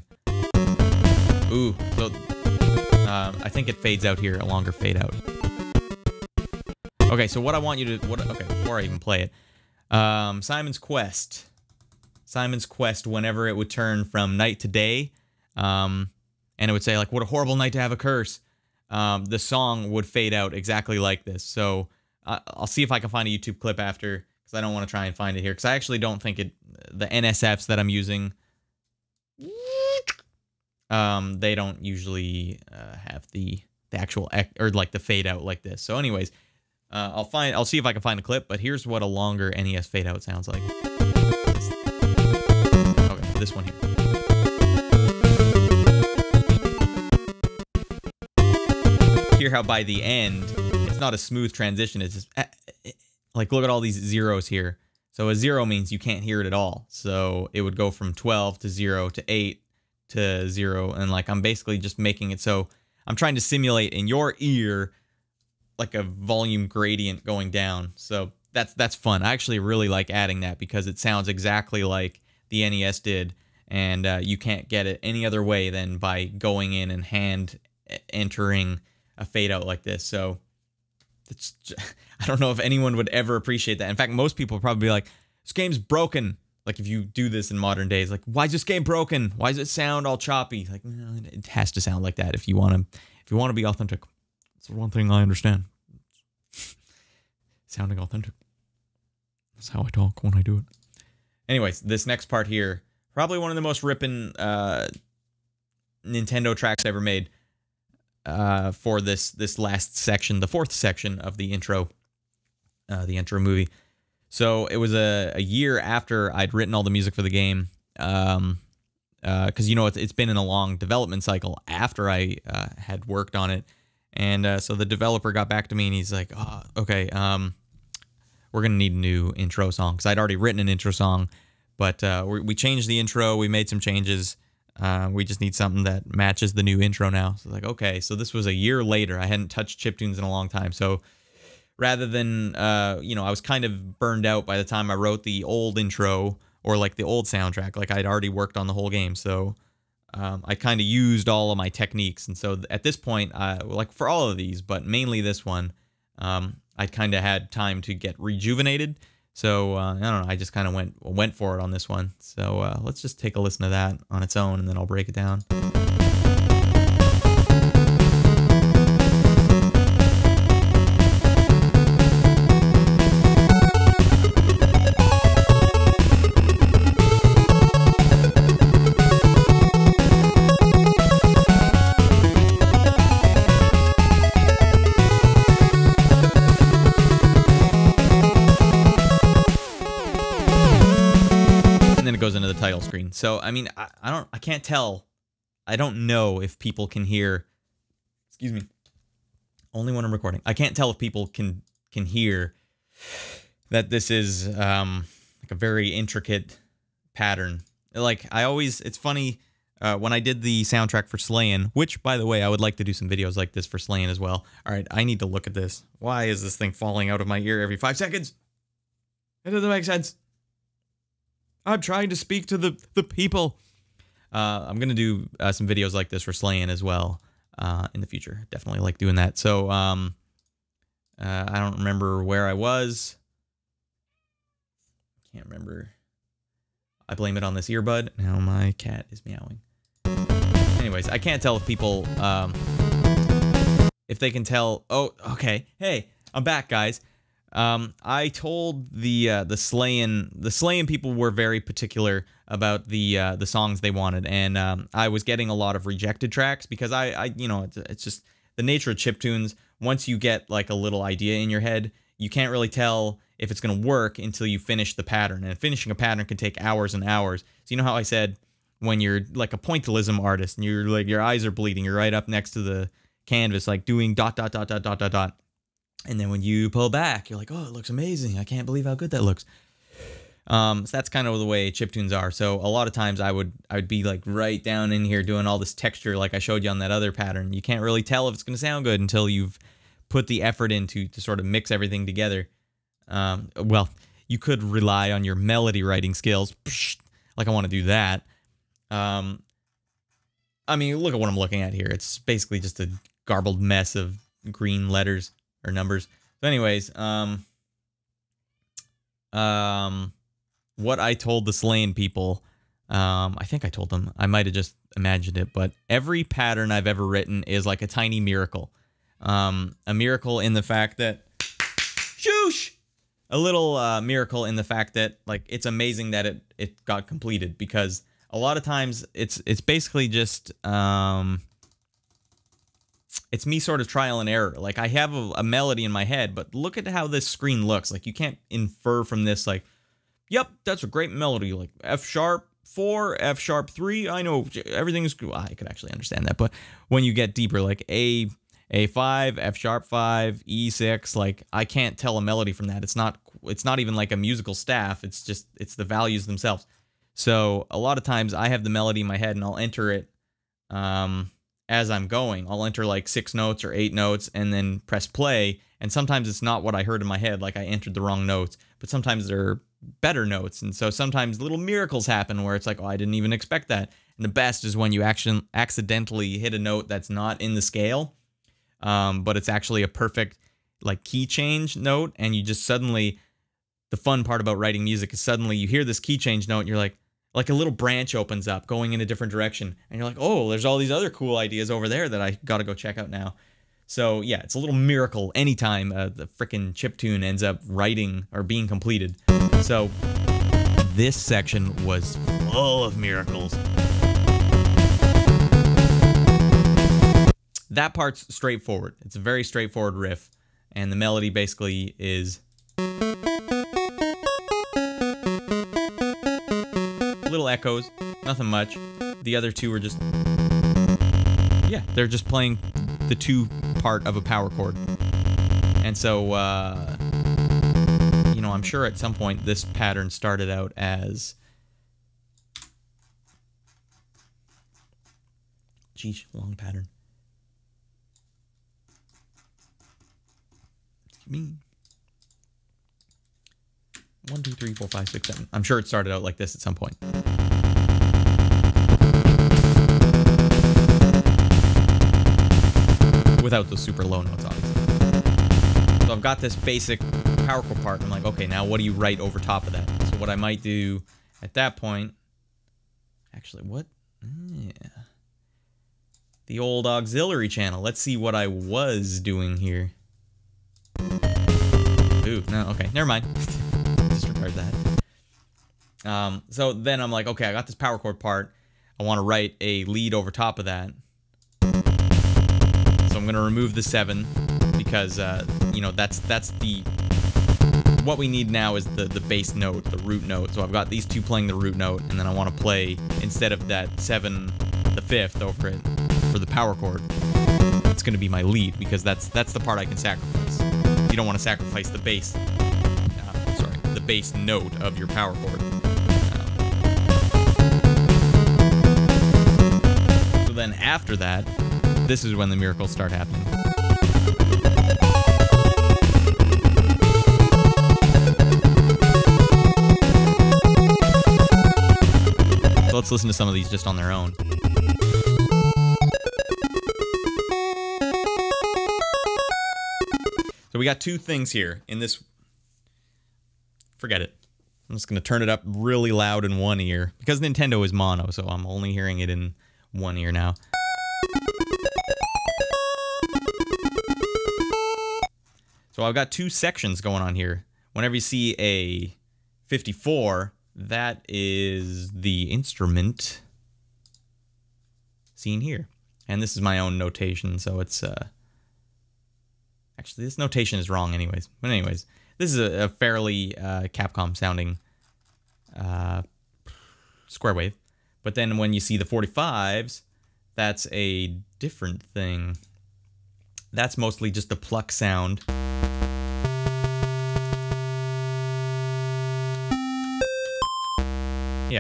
Ooh, so, uh, I think it fades out here, a longer fade out. Okay, so what I want you to, what, okay, before I even play it, um, Simon's Quest. Simon's Quest, whenever it would turn from night to day, um, and it would say, like, what a horrible night to have a curse, um, the song would fade out exactly like this. So uh, I'll see if I can find a YouTube clip after, because I don't want to try and find it here, because I actually don't think it, the N S Fs that I'm using, um, they don't usually uh, have the, the actual, or like the fade out like this. So anyways, uh, I'll find, I'll see if I can find a clip, but here's what a longer N E S fade out sounds like. This one here. Hear how by the end, it's not a smooth transition. It's just, like, look at all these zeros here. So a zero means you can't hear it at all. So it would go from twelve to zero to eight to zero. And like, I'm basically just making it so I'm trying to simulate in your ear like a volume gradient going down. So that's, that's fun. I actually really like adding that because it sounds exactly like the N E S did, and uh, you can't get it any other way than by going in and hand entering a fade out like this. So it's just, I don't know if anyone would ever appreciate that. In fact, most people would probably be like, this game's broken. Like, if you do this in modern days, like, why is this game broken? Why does it sound all choppy? Like, no, it has to sound like that if you want to if you want to be authentic. It's the one thing I understand. Sounding authentic. That's how I talk when I do it. Anyways, this next part here, probably one of the most ripping uh, Nintendo tracks ever made uh, for this this last section, the fourth section of the intro, uh, the intro movie. So it was a, a year after I'd written all the music for the game, um, uh, because, you know, it's, it's been in a long development cycle after I uh, had worked on it. And uh, so the developer got back to me and he's like, oh, okay, um, we're going to need a new intro song, because I'd already written an intro song, but uh, we, we changed the intro, we made some changes, Uh, we just need something that matches the new intro now. So like, okay, so this was a year later. I hadn't touched chiptunes in a long time. So rather than, uh, you know, I was kind of burned out by the time I wrote the old intro or like the old soundtrack. Like I'd already worked on the whole game. So um, I kind of used all of my techniques. And so at this point, uh, like for all of these, but mainly this one, um, I kind of had time to get rejuvenated. So, uh, I don't know, I just kind of went went for it on this one. So, uh, let's just take a listen to that on its own, and then I'll break it down. And then it goes into the title screen. So, I mean, I, I don't, I can't tell. I don't know if people can hear, excuse me, only when I'm recording. I can't tell if people can, can hear that this is, um, like a very intricate pattern. Like, I always, it's funny, uh, when I did the soundtrack for Slayin', which, by the way, I would like to do some videos like this for Slayin' as well. All right, I need to look at this. Why is this thing falling out of my ear every five seconds? It doesn't make sense. I'm trying to speak to the, the people. Uh, I'm going to do uh, some videos like this for Slayin' as well uh, in the future. Definitely like doing that. So, um, uh, I don't remember where I was. Can't remember. I blame it on this earbud. Now my cat is meowing. Anyways, I can't tell if people, um, if they can tell. Oh, okay. Hey, I'm back, guys. Um, I told the uh, the Slayin' the Slayin' people were very particular about the uh, the songs they wanted, and um, I was getting a lot of rejected tracks because I, I you know it's, it's just the nature of chiptunes. Once you get like a little idea in your head, you can't really tell if it's gonna work until you finish the pattern, and finishing a pattern can take hours and hours. So you know how I said when you're like a pointillism artist and you're like your eyes are bleeding, you're right up next to the canvas like doing dot dot dot dot dot dot dot. And then when you pull back, you're like, oh, it looks amazing. I can't believe how good that looks. Um, so that's kind of the way chiptunes are. So a lot of times I would I would be like right down in here doing all this texture like I showed you on that other pattern. You can't really tell if it's going to sound good until you've put the effort into to sort of mix everything together. Um, well, you could rely on your melody writing skills. Psh, like I want to do that. Um, I mean, look at what I'm looking at here. It's basically just a garbled mess of green letters. Or numbers. So anyways, um, um, what I told the Slayin' people, um, I think I told them, I might have just imagined it, but every pattern I've ever written is like a tiny miracle. Um, a miracle in the fact that, shoosh! A little uh, miracle in the fact that, like, it's amazing that it, it got completed, because a lot of times it's, it's basically just, um... it's me sort of trial and error. Like, I have a, a melody in my head, but look at how this screen looks. Like, you can't infer from this, like, yep, that's a great melody. Like, F sharp four, F sharp three. I know everything is good. Well, I could actually understand that. But when you get deeper, like A, A five, F sharp five, E six, like, I can't tell a melody from that. It's not, it's not even like a musical staff. It's just, it's the values themselves. So a lot of times I have the melody in my head and I'll enter it, um, as I'm going. I'll enter like six notes or eight notes and then press play. And sometimes it's not what I heard in my head, like I entered the wrong notes, but sometimes they're better notes. And so sometimes little miracles happen where it's like, oh, I didn't even expect that. And the best is when you actually accidentally hit a note that's not in the scale, um, but it's actually a perfect like key change note. And you just suddenly, the fun part about writing music is suddenly you hear this key change note and you're like, like a little branch opens up going in a different direction. And you're like, oh, there's all these other cool ideas over there that I got to go check out now. So yeah, it's a little miracle anytime uh, the frickin' chiptune ends up writing or being completed. So this section was full of miracles. That part's straightforward. It's a very straightforward riff. And the melody basically is little echoes, nothing much. The other two are just, yeah, they're just playing the two part of a power chord. And so, uh, you know, I'm sure at some point this pattern started out as Geesh, long pattern. Me. One, two, three, four, five, six, seven. I'm sure it started out like this at some point. Without those super low notes, obviously. So I've got this basic power chord part. And I'm like, okay, now what do you write over top of that? So what I might do at that point... Actually, what? Yeah. The old auxiliary channel. Let's see what I was doing here. Ooh, no, okay, never mind. Disregard that. Um, so then I'm like, okay, I got this power chord part. I want to write a lead over top of that. So I'm going to remove the seven because, uh, you know, that's that's the... What we need now is the, the bass note, the root note. So I've got these two playing the root note, and then I want to play, instead of that seven, the fifth over it for the power chord. It's going to be my lead because that's that's the part I can sacrifice. You don't want to sacrifice the bass. Uh, sorry, the bass note of your power chord. Um, so then after that, this is when the miracles start happening. So let's listen to some of these just on their own. So we got two things here in this. Forget it. I'm just going to turn it up really loud in one ear because Nintendo is mono, so I'm only hearing it in one ear now. So I've got two sections going on here. Whenever you see a fifty-four, that is the instrument seen here. And this is my own notation, so it's... Uh, actually, this notation is wrong anyways. But anyways, this is a, a fairly uh, Capcom-sounding uh, square wave. But then when you see the forty-fives, that's a different thing. That's mostly just the pluck sound. Yeah.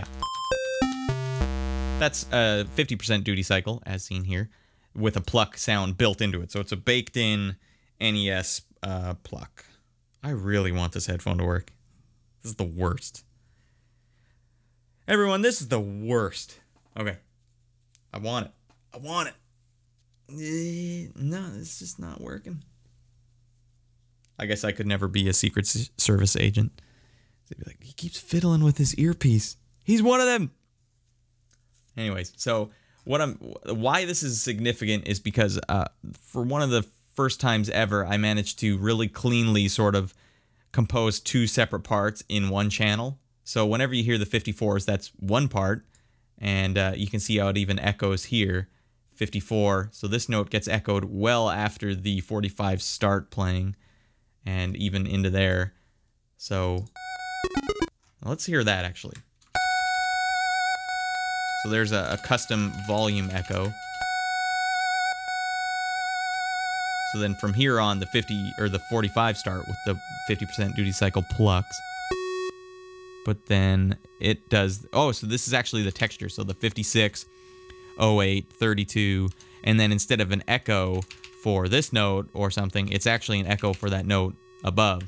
That's a fifty percent duty cycle, as seen here, with a pluck sound built into it. So it's a baked-in N E S uh, pluck. I really want this headphone to work. This is the worst. Everyone, this is the worst. Okay. I want it. I want it. Eh, no, it's just not working. I guess I could never be a Secret Service agent. They'd be like, he keeps fiddling with his earpiece. He's one of them. Anyways, so what I'm, why this is significant is because uh, for one of the first times ever, I managed to really cleanly sort of compose two separate parts in one channel. So whenever you hear the fifty-fours, that's one part, and uh, you can see how it even echoes here, fifty-four. So this note gets echoed well after the forty-fives start playing, and even into there. So let's hear that actually. So there's a, a custom volume echo. So then from here on, the fifty or the forty-five start with the fifty percent duty cycle plucks. But then it does, oh, so this is actually the texture. So the fifty-six, oh eight, thirty-two, and then instead of an echo for this note or something, it's actually an echo for that note above.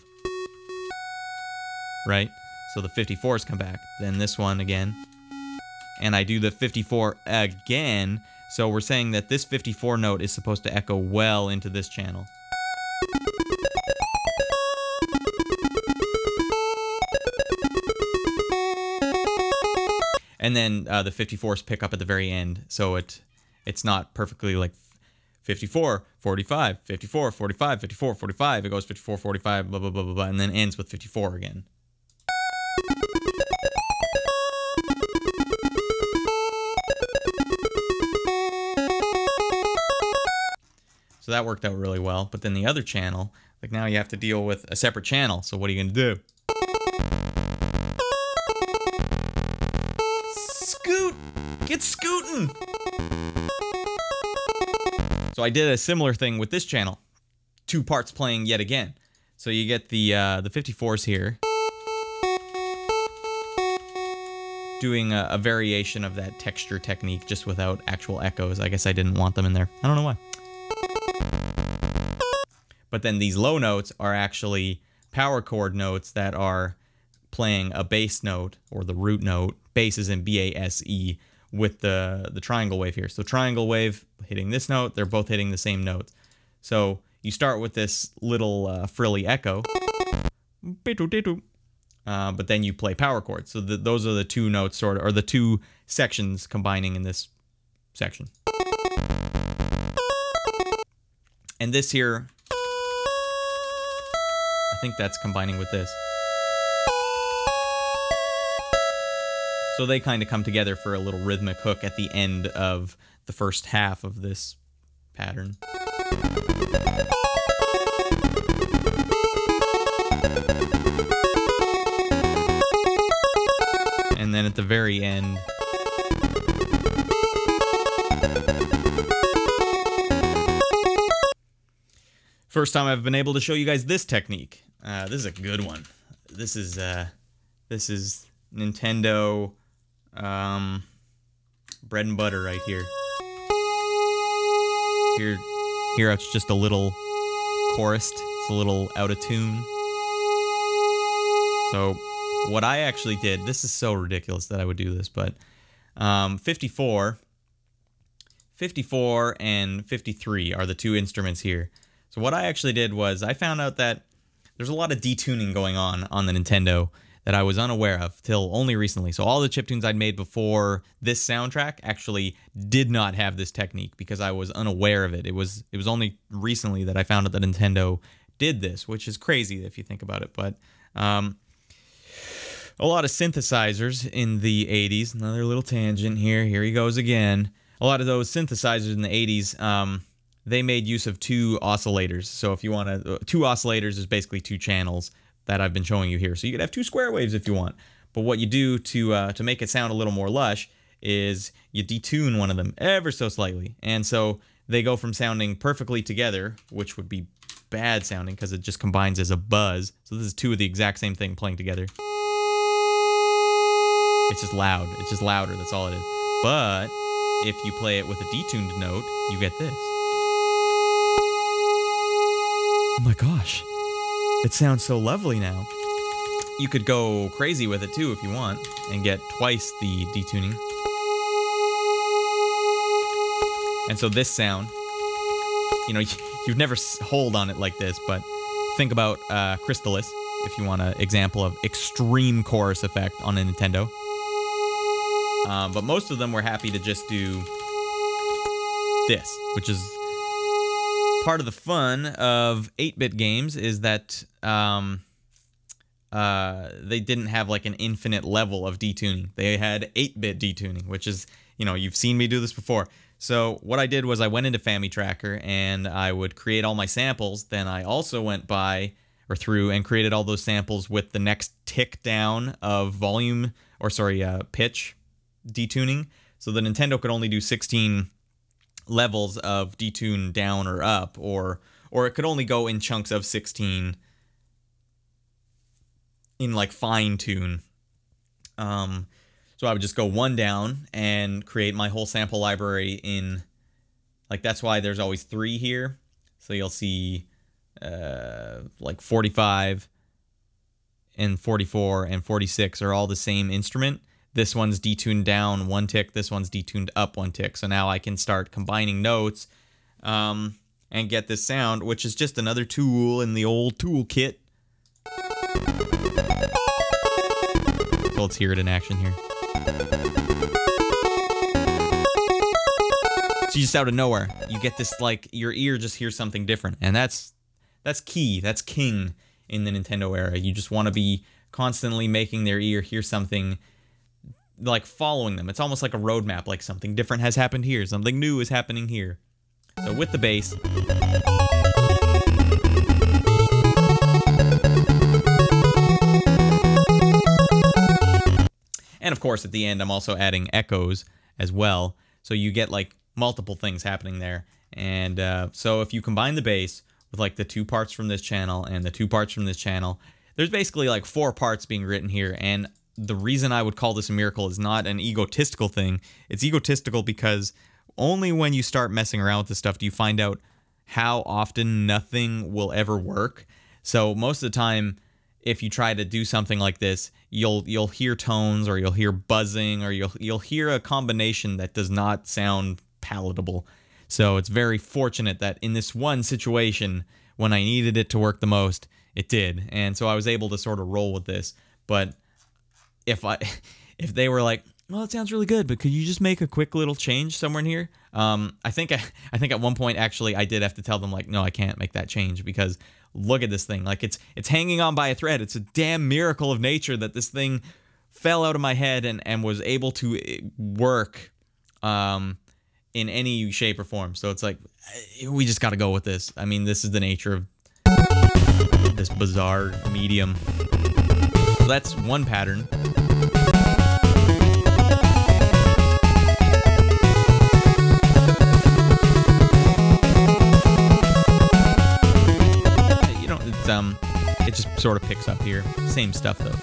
Right? So the fifty-fours come back. Then this one again. And I do the fifty-four again. So we're saying that this fifty-four note is supposed to echo well into this channel. And then uh, the fifty-fours pick up at the very end. So it it's not perfectly like fifty-four, forty-five, fifty-four, forty-five, fifty-four, forty-five. It goes fifty-four, forty-five, blah, blah, blah, blah, blah, and then ends with fifty-four again. So that worked out really well. But then the other channel, like now you have to deal with a separate channel. So what are you going to do? Scoot! Get scooting! So I did a similar thing with this channel. Two parts playing yet again. So you get the uh, the fifty-fours here. doing a, a variation of that texture technique just without actual echoes. I guess I didn't want them in there. I don't know why. But then these low notes are actually power chord notes that are playing a bass note, or the root note. Bass is in B A S E with the, the triangle wave here. So triangle wave hitting this note, they're both hitting the same notes. So you start with this little uh, frilly echo. Uh, but then you play power chords. So the, those are the two notes, sort of, or the two sections combining in this section. And this here, I think that's combining with this. So they kind of come together for a little rhythmic hook at the end of the first half of this pattern. And then at the very end, first time I've been able to show you guys this technique. Uh, this is a good one. This is uh, this is Nintendo um, bread and butter right here. Here, here it's just a little chorused. It's a little out of tune. So what I actually did, this is so ridiculous that I would do this, but um, fifty-four, fifty-four and fifty-three are the two instruments here. So what I actually did was I found out that there's a lot of detuning going on on the Nintendo that I was unaware of till only recently. So all the chiptunes I'd made before this soundtrack actually did not have this technique because I was unaware of it. It was it was only recently that I found out that Nintendo did this, which is crazy if you think about it. But um, a lot of synthesizers in the eighties. Another little tangent here. Here he goes again. A lot of those synthesizers in the eighties, um, they made use of two oscillators. So if you want to, uh, two oscillators is basically two channels that I've been showing you here. So you could have two square waves if you want. But what you do to uh, to make it sound a little more lush is you detune one of them ever so slightly. And so they go from sounding perfectly together, which would be bad sounding because it just combines as a buzz. So this is two of the exact same thing playing together. It's just loud. It's just louder. That's all it is. But if you play it with a detuned note, you get this. Oh my gosh. It sounds so lovely now. You could go crazy with it too if you want and get twice the detuning. And so this sound, you know, you've never hold on it like this, but think about uh, Crystallis if you want an example of extreme chorus effect on a Nintendo. Um, but most of them were happy to just do this, which is part of the fun of eight-bit games is that um, uh, they didn't have like an infinite level of detuning. They had eight-bit detuning, which is, you know, you've seen me do this before. So what I did was I went into FamiTracker and I would create all my samples. Then I also went by or through and created all those samples with the next tick down of volume, or sorry, uh, pitch detuning. So the Nintendo could only do sixteen levels of detune down or up, or or it could only go in chunks of sixteen in like fine tune. Um, so I would just go one down and create my whole sample library in, like, that's why there's always three here. So you'll see uh, like forty-five and forty-four and forty-six are all the same instrument. This one's detuned down one tick, this one's detuned up one tick. So now I can start combining notes um, and get this sound, which is just another tool in the old toolkit. So let's hear it in action here. So just out of nowhere, you get this, like, your ear just hears something different. And that's that's key, that's king in the Nintendo era. You just want to be constantly making their ear hear something, like following them. It's almost like a roadmap, like something different has happened here, something new is happening here. So with the bass, and of course at the end I'm also adding echoes as well, so you get like multiple things happening there. And uh, so if you combine the bass with like the two parts from this channel and the two parts from this channel, there's basically like four parts being written here. And the reason I would call this a miracle is not an egotistical thing. It's egotistical because only when you start messing around with this stuff do you find out how often nothing will ever work. So most of the time, if you try to do something like this, you'll you'll hear tones, or you'll hear buzzing, or you'll you'll hear a combination that does not sound palatable. So it's very fortunate that in this one situation, when I needed it to work the most, it did. And so I was able to sort of roll with this. But if I if they were like, well, it sounds really good, but could you just make a quick little change somewhere in here? Um, I think I, I think at one point actually I did have to tell them, like, no, I can't make that change, because look at this thing. Like, it's it's hanging on by a thread. It's a damn miracle of nature that this thing fell out of my head and, and was able to work um, in any shape or form. So it's like, we just got to go with this. I mean, this is the nature of this bizarre medium. So that's one pattern. Um, it just sort of picks up here. Same stuff, though.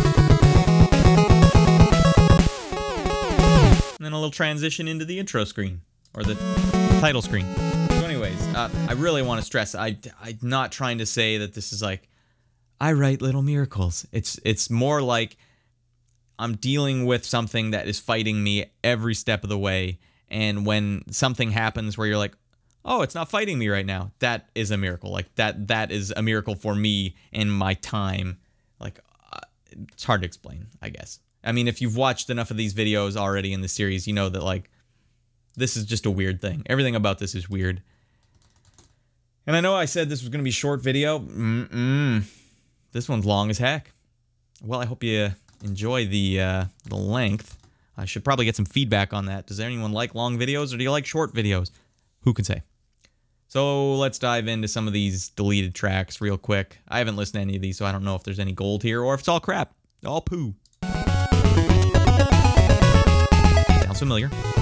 And then a little transition into the intro screen, or the title screen. So anyways, uh, I really want to stress, I, I'm not trying to say that this is like, I write little miracles. It's, it's more like I'm dealing with something that is fighting me every step of the way, and when something happens where you're like, oh, it's not fighting me right now, that is a miracle. Like, that that is a miracle for me in my time. Like, uh, it's hard to explain, I guess. I mean, if you've watched enough of these videos already in the series, you know that, like, this is just a weird thing. Everything about this is weird. And I know I said this was going to be a short video. Mm-mm. This one's long as heck. Well, I hope you enjoy the, uh, the length. I should probably get some feedback on that. Does anyone like long videos, or do you like short videos? Who can say? So let's dive into some of these deleted tracks real quick. I haven't listened to any of these, so I don't know if there's any gold here or if it's all crap. All poo. Sounds familiar.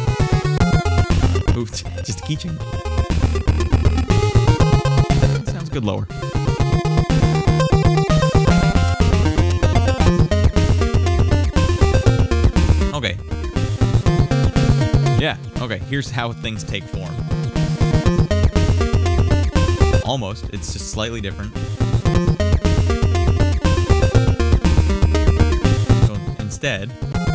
Ooh, just a keychain. Sounds good lower. Okay. Yeah, okay, here's how things take form. Almost, it's just slightly different. So instead,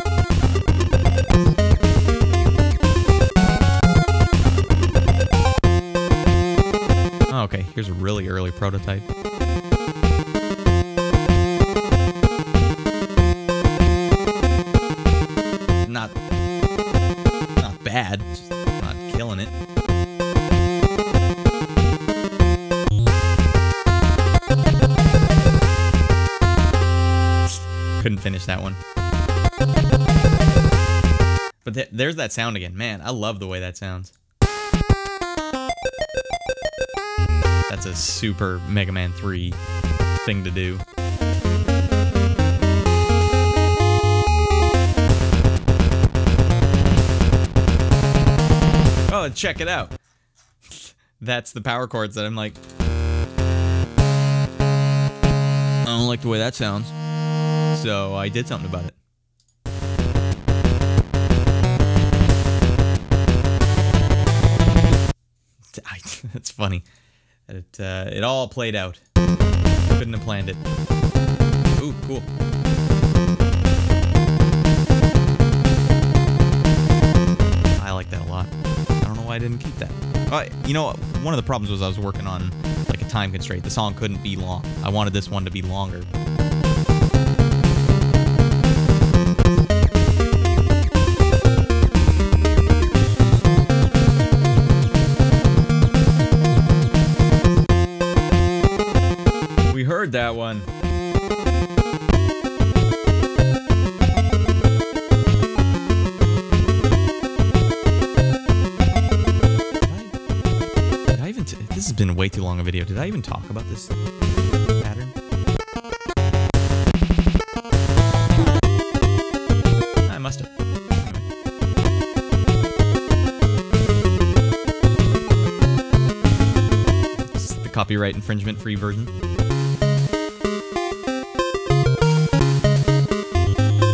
oh, okay, here's a really early prototype. Not, not bad, just not killing it. Couldn't finish that one. But th there's that sound again. Man, I love the way that sounds. That's a super Mega Man three thing to do. Oh, check it out. That's the power chords that I'm like, I don't like the way that sounds. So I did something about it. That's funny. It uh, it all played out. Couldn't have planned it. Ooh, cool. I like that a lot. I don't know why I didn't keep that. Uh, you know, one of the problems was I was working on like a time constraint. The song couldn't be long. I wanted this one to be longer. We heard that one. Did I, did I even... T this has been way too long a video. Did I even talk about this pattern? I must have. This is the copyright infringement free version.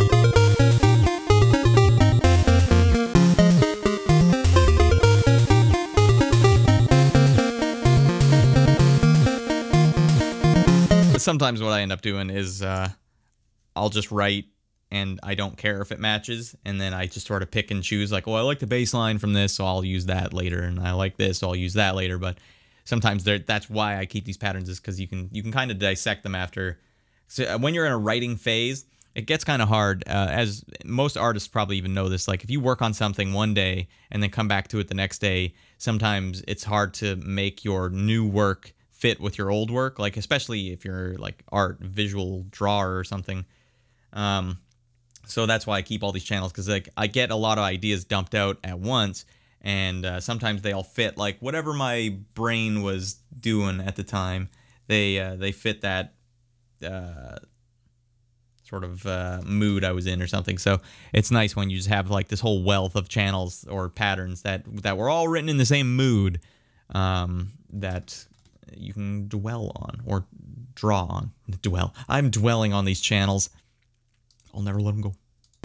sometimes what I end up doing is uh, I'll just write and I don't care if it matches, and then I just sort of pick and choose, like, oh, I like the bass line from this, so I'll use that later, and I like this, so I'll use that later. But sometimes that's why I keep these patterns, is because you can you can kind of dissect them after. So when you're in a writing phase, it gets kind of hard, uh, as most artists probably even know this. Like, if you work on something one day and then come back to it the next day, sometimes it's hard to make your new work fit with your old work, like especially if you're like art, visual drawer or something. Um, so that's why I keep all these channels, because like I get a lot of ideas dumped out at once, and uh, sometimes they all fit like whatever my brain was doing at the time. They uh, they fit that uh, sort of uh, mood I was in or something. So it's nice when you just have like this whole wealth of channels or patterns that that were all written in the same mood, um, that you can dwell on or draw on. Dwell. I'm dwelling on these channels. I'll never let them go.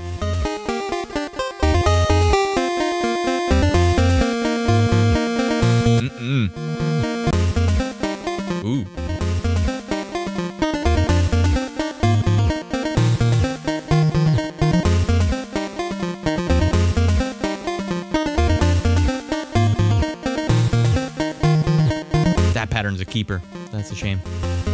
Mm-mm. Ooh. That pattern's a keeper. That's a shame.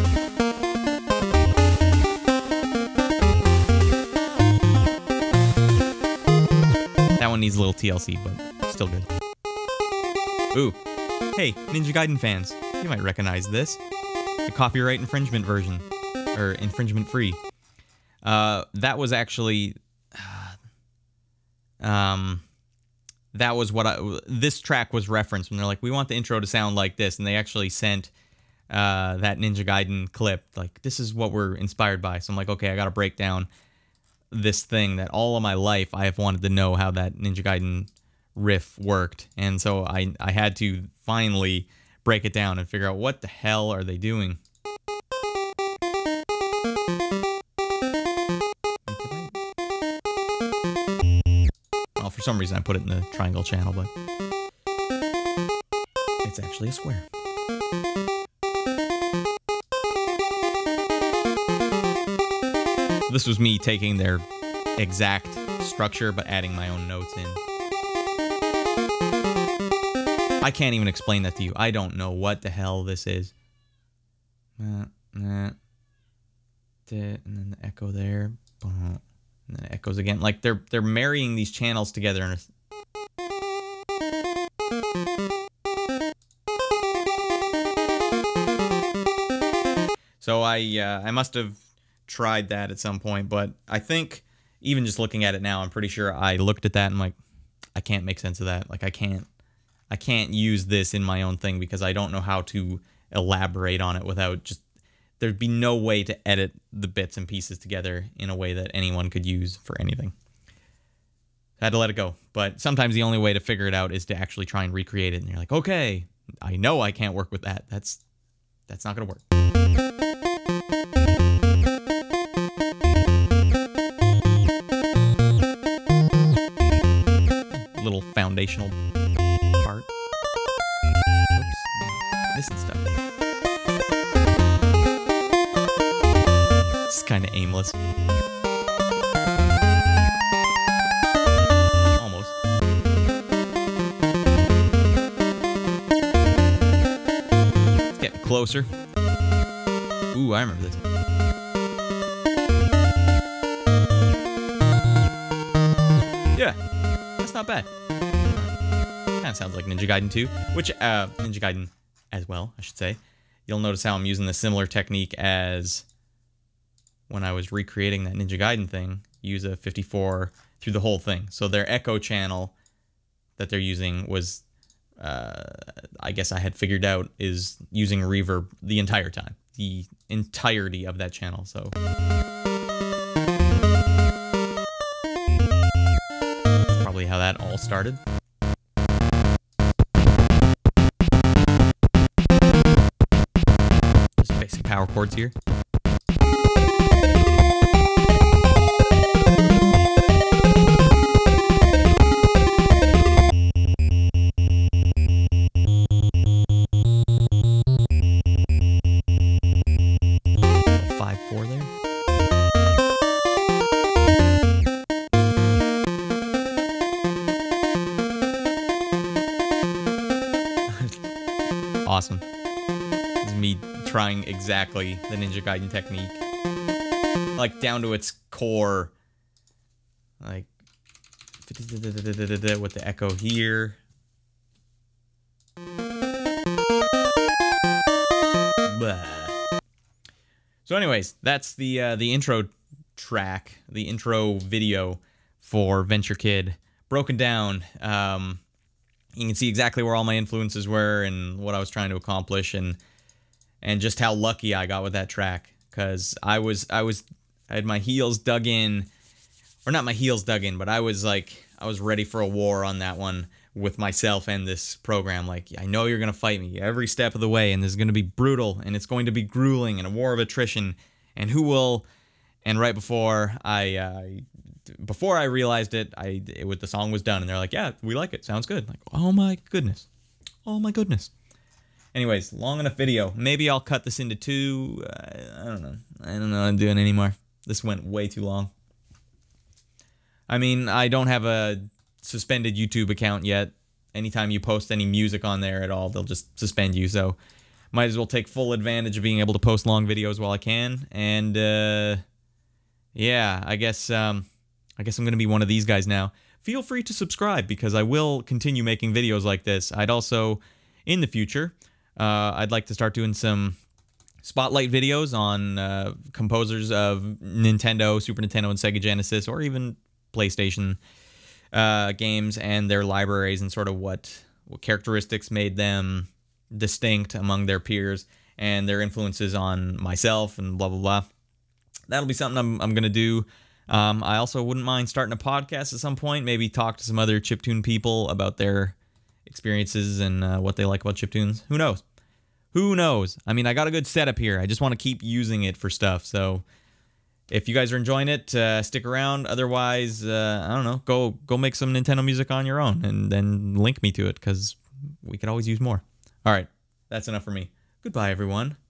That one needs a little T L C, but still good. Ooh. Hey, Ninja Gaiden fans, you might recognize this. The copyright infringement version. Or infringement free. Uh, that was actually... Uh, um... That was what I... This track was referenced when they're like, we want the intro to sound like this, and they actually sent uh, that Ninja Gaiden clip. Like, this is what we're inspired by. So I'm like, okay, I gotta break down this thing that all of my life I have wanted to know how that Ninja Gaiden riff worked. And so I, I had to finally break it down and figure out what the hell are they doing. Well, for some reason I put it in the triangle channel, but it's actually a square. This was me taking their exact structure, but adding my own notes in. I can't even explain that to you. I don't know what the hell this is. Uh, uh, and then the echo there. And then it echoes again. Like, they're they're marrying these channels together. In a... So I uh, I must have tried that at some point, but I think even just looking at it now, I'm pretty sure I looked at that and I'm like, I can't make sense of that. Like, I can't I can't use this in my own thing because I don't know how to elaborate on it without just... There'd be no way to edit the bits and pieces together in a way that anyone could use for anything. I had to let it go. But sometimes the only way to figure it out is to actually try and recreate it. And you're like, okay, I know I can't work with that. That's that's not going to work. Little foundational part. Oops. Missing stuff. It's kind of aimless. Almost. It's getting closer. Ooh, I remember this. Yeah, that's not bad. Kind of sounds like Ninja Gaiden two, which, uh, Ninja Gaiden as well, I should say. You'll notice how I'm using the similar technique as when I was recreating that Ninja Gaiden thing. Use a fifty-four through the whole thing. So their echo channel that they're using was, uh, I guess I had figured out, is using reverb the entire time. The entirety of that channel, so... That's probably how that all started. Just basic power chords here. awesome. This is me trying exactly the Ninja Gaiden technique. Like, down to its core. Like, with the echo here. Blah. So anyways, that's the uh, the intro track, the intro video for Venture Kid, broken down. Um, you can see exactly where all my influences were and what I was trying to accomplish, and and just how lucky I got with that track, because I was I was I had my heels dug in, or not my heels dug in, but I was like I was ready for a war on that one with myself and this program. Like, I know you're gonna fight me every step of the way, and this is gonna be brutal, and it's going to be grueling, and a war of attrition, and who will? And right before I, uh, before I realized it, I it was, the song was done, and they're like, "Yeah, we like it. Sounds good." Like, oh my goodness, oh my goodness. Anyways, long enough video. Maybe I'll cut this into two. Uh, I don't know. I don't know what I'm doing anymore. This went way too long. I mean, I don't have a suspended YouTube account yet. Anytime you post any music on there at all, they'll just suspend you, so might as well take full advantage of being able to post long videos while I can. And uh yeah, I guess um I guess I'm gonna be one of these guys now. Feel free to subscribe, because I will continue making videos like this. I'd also, in the future, uh I'd like to start doing some spotlight videos on uh composers of Nintendo, Super Nintendo, and Sega Genesis, or even PlayStation uh, games and their libraries, and sort of what, what characteristics made them distinct among their peers, and their influences on myself, and blah, blah, blah. That'll be something I'm, I'm going to do. Um, I also wouldn't mind starting a podcast at some point, maybe talk to some other chiptune people about their experiences and uh, what they like about chiptunes. Who knows? Who knows? I mean, I got a good setup here. I just want to keep using it for stuff, so if you guys are enjoying it, uh, stick around. Otherwise, uh, I don't know, go go make some Nintendo music on your own, and then link me to it, because we could always use more. All right, that's enough for me. Goodbye, everyone.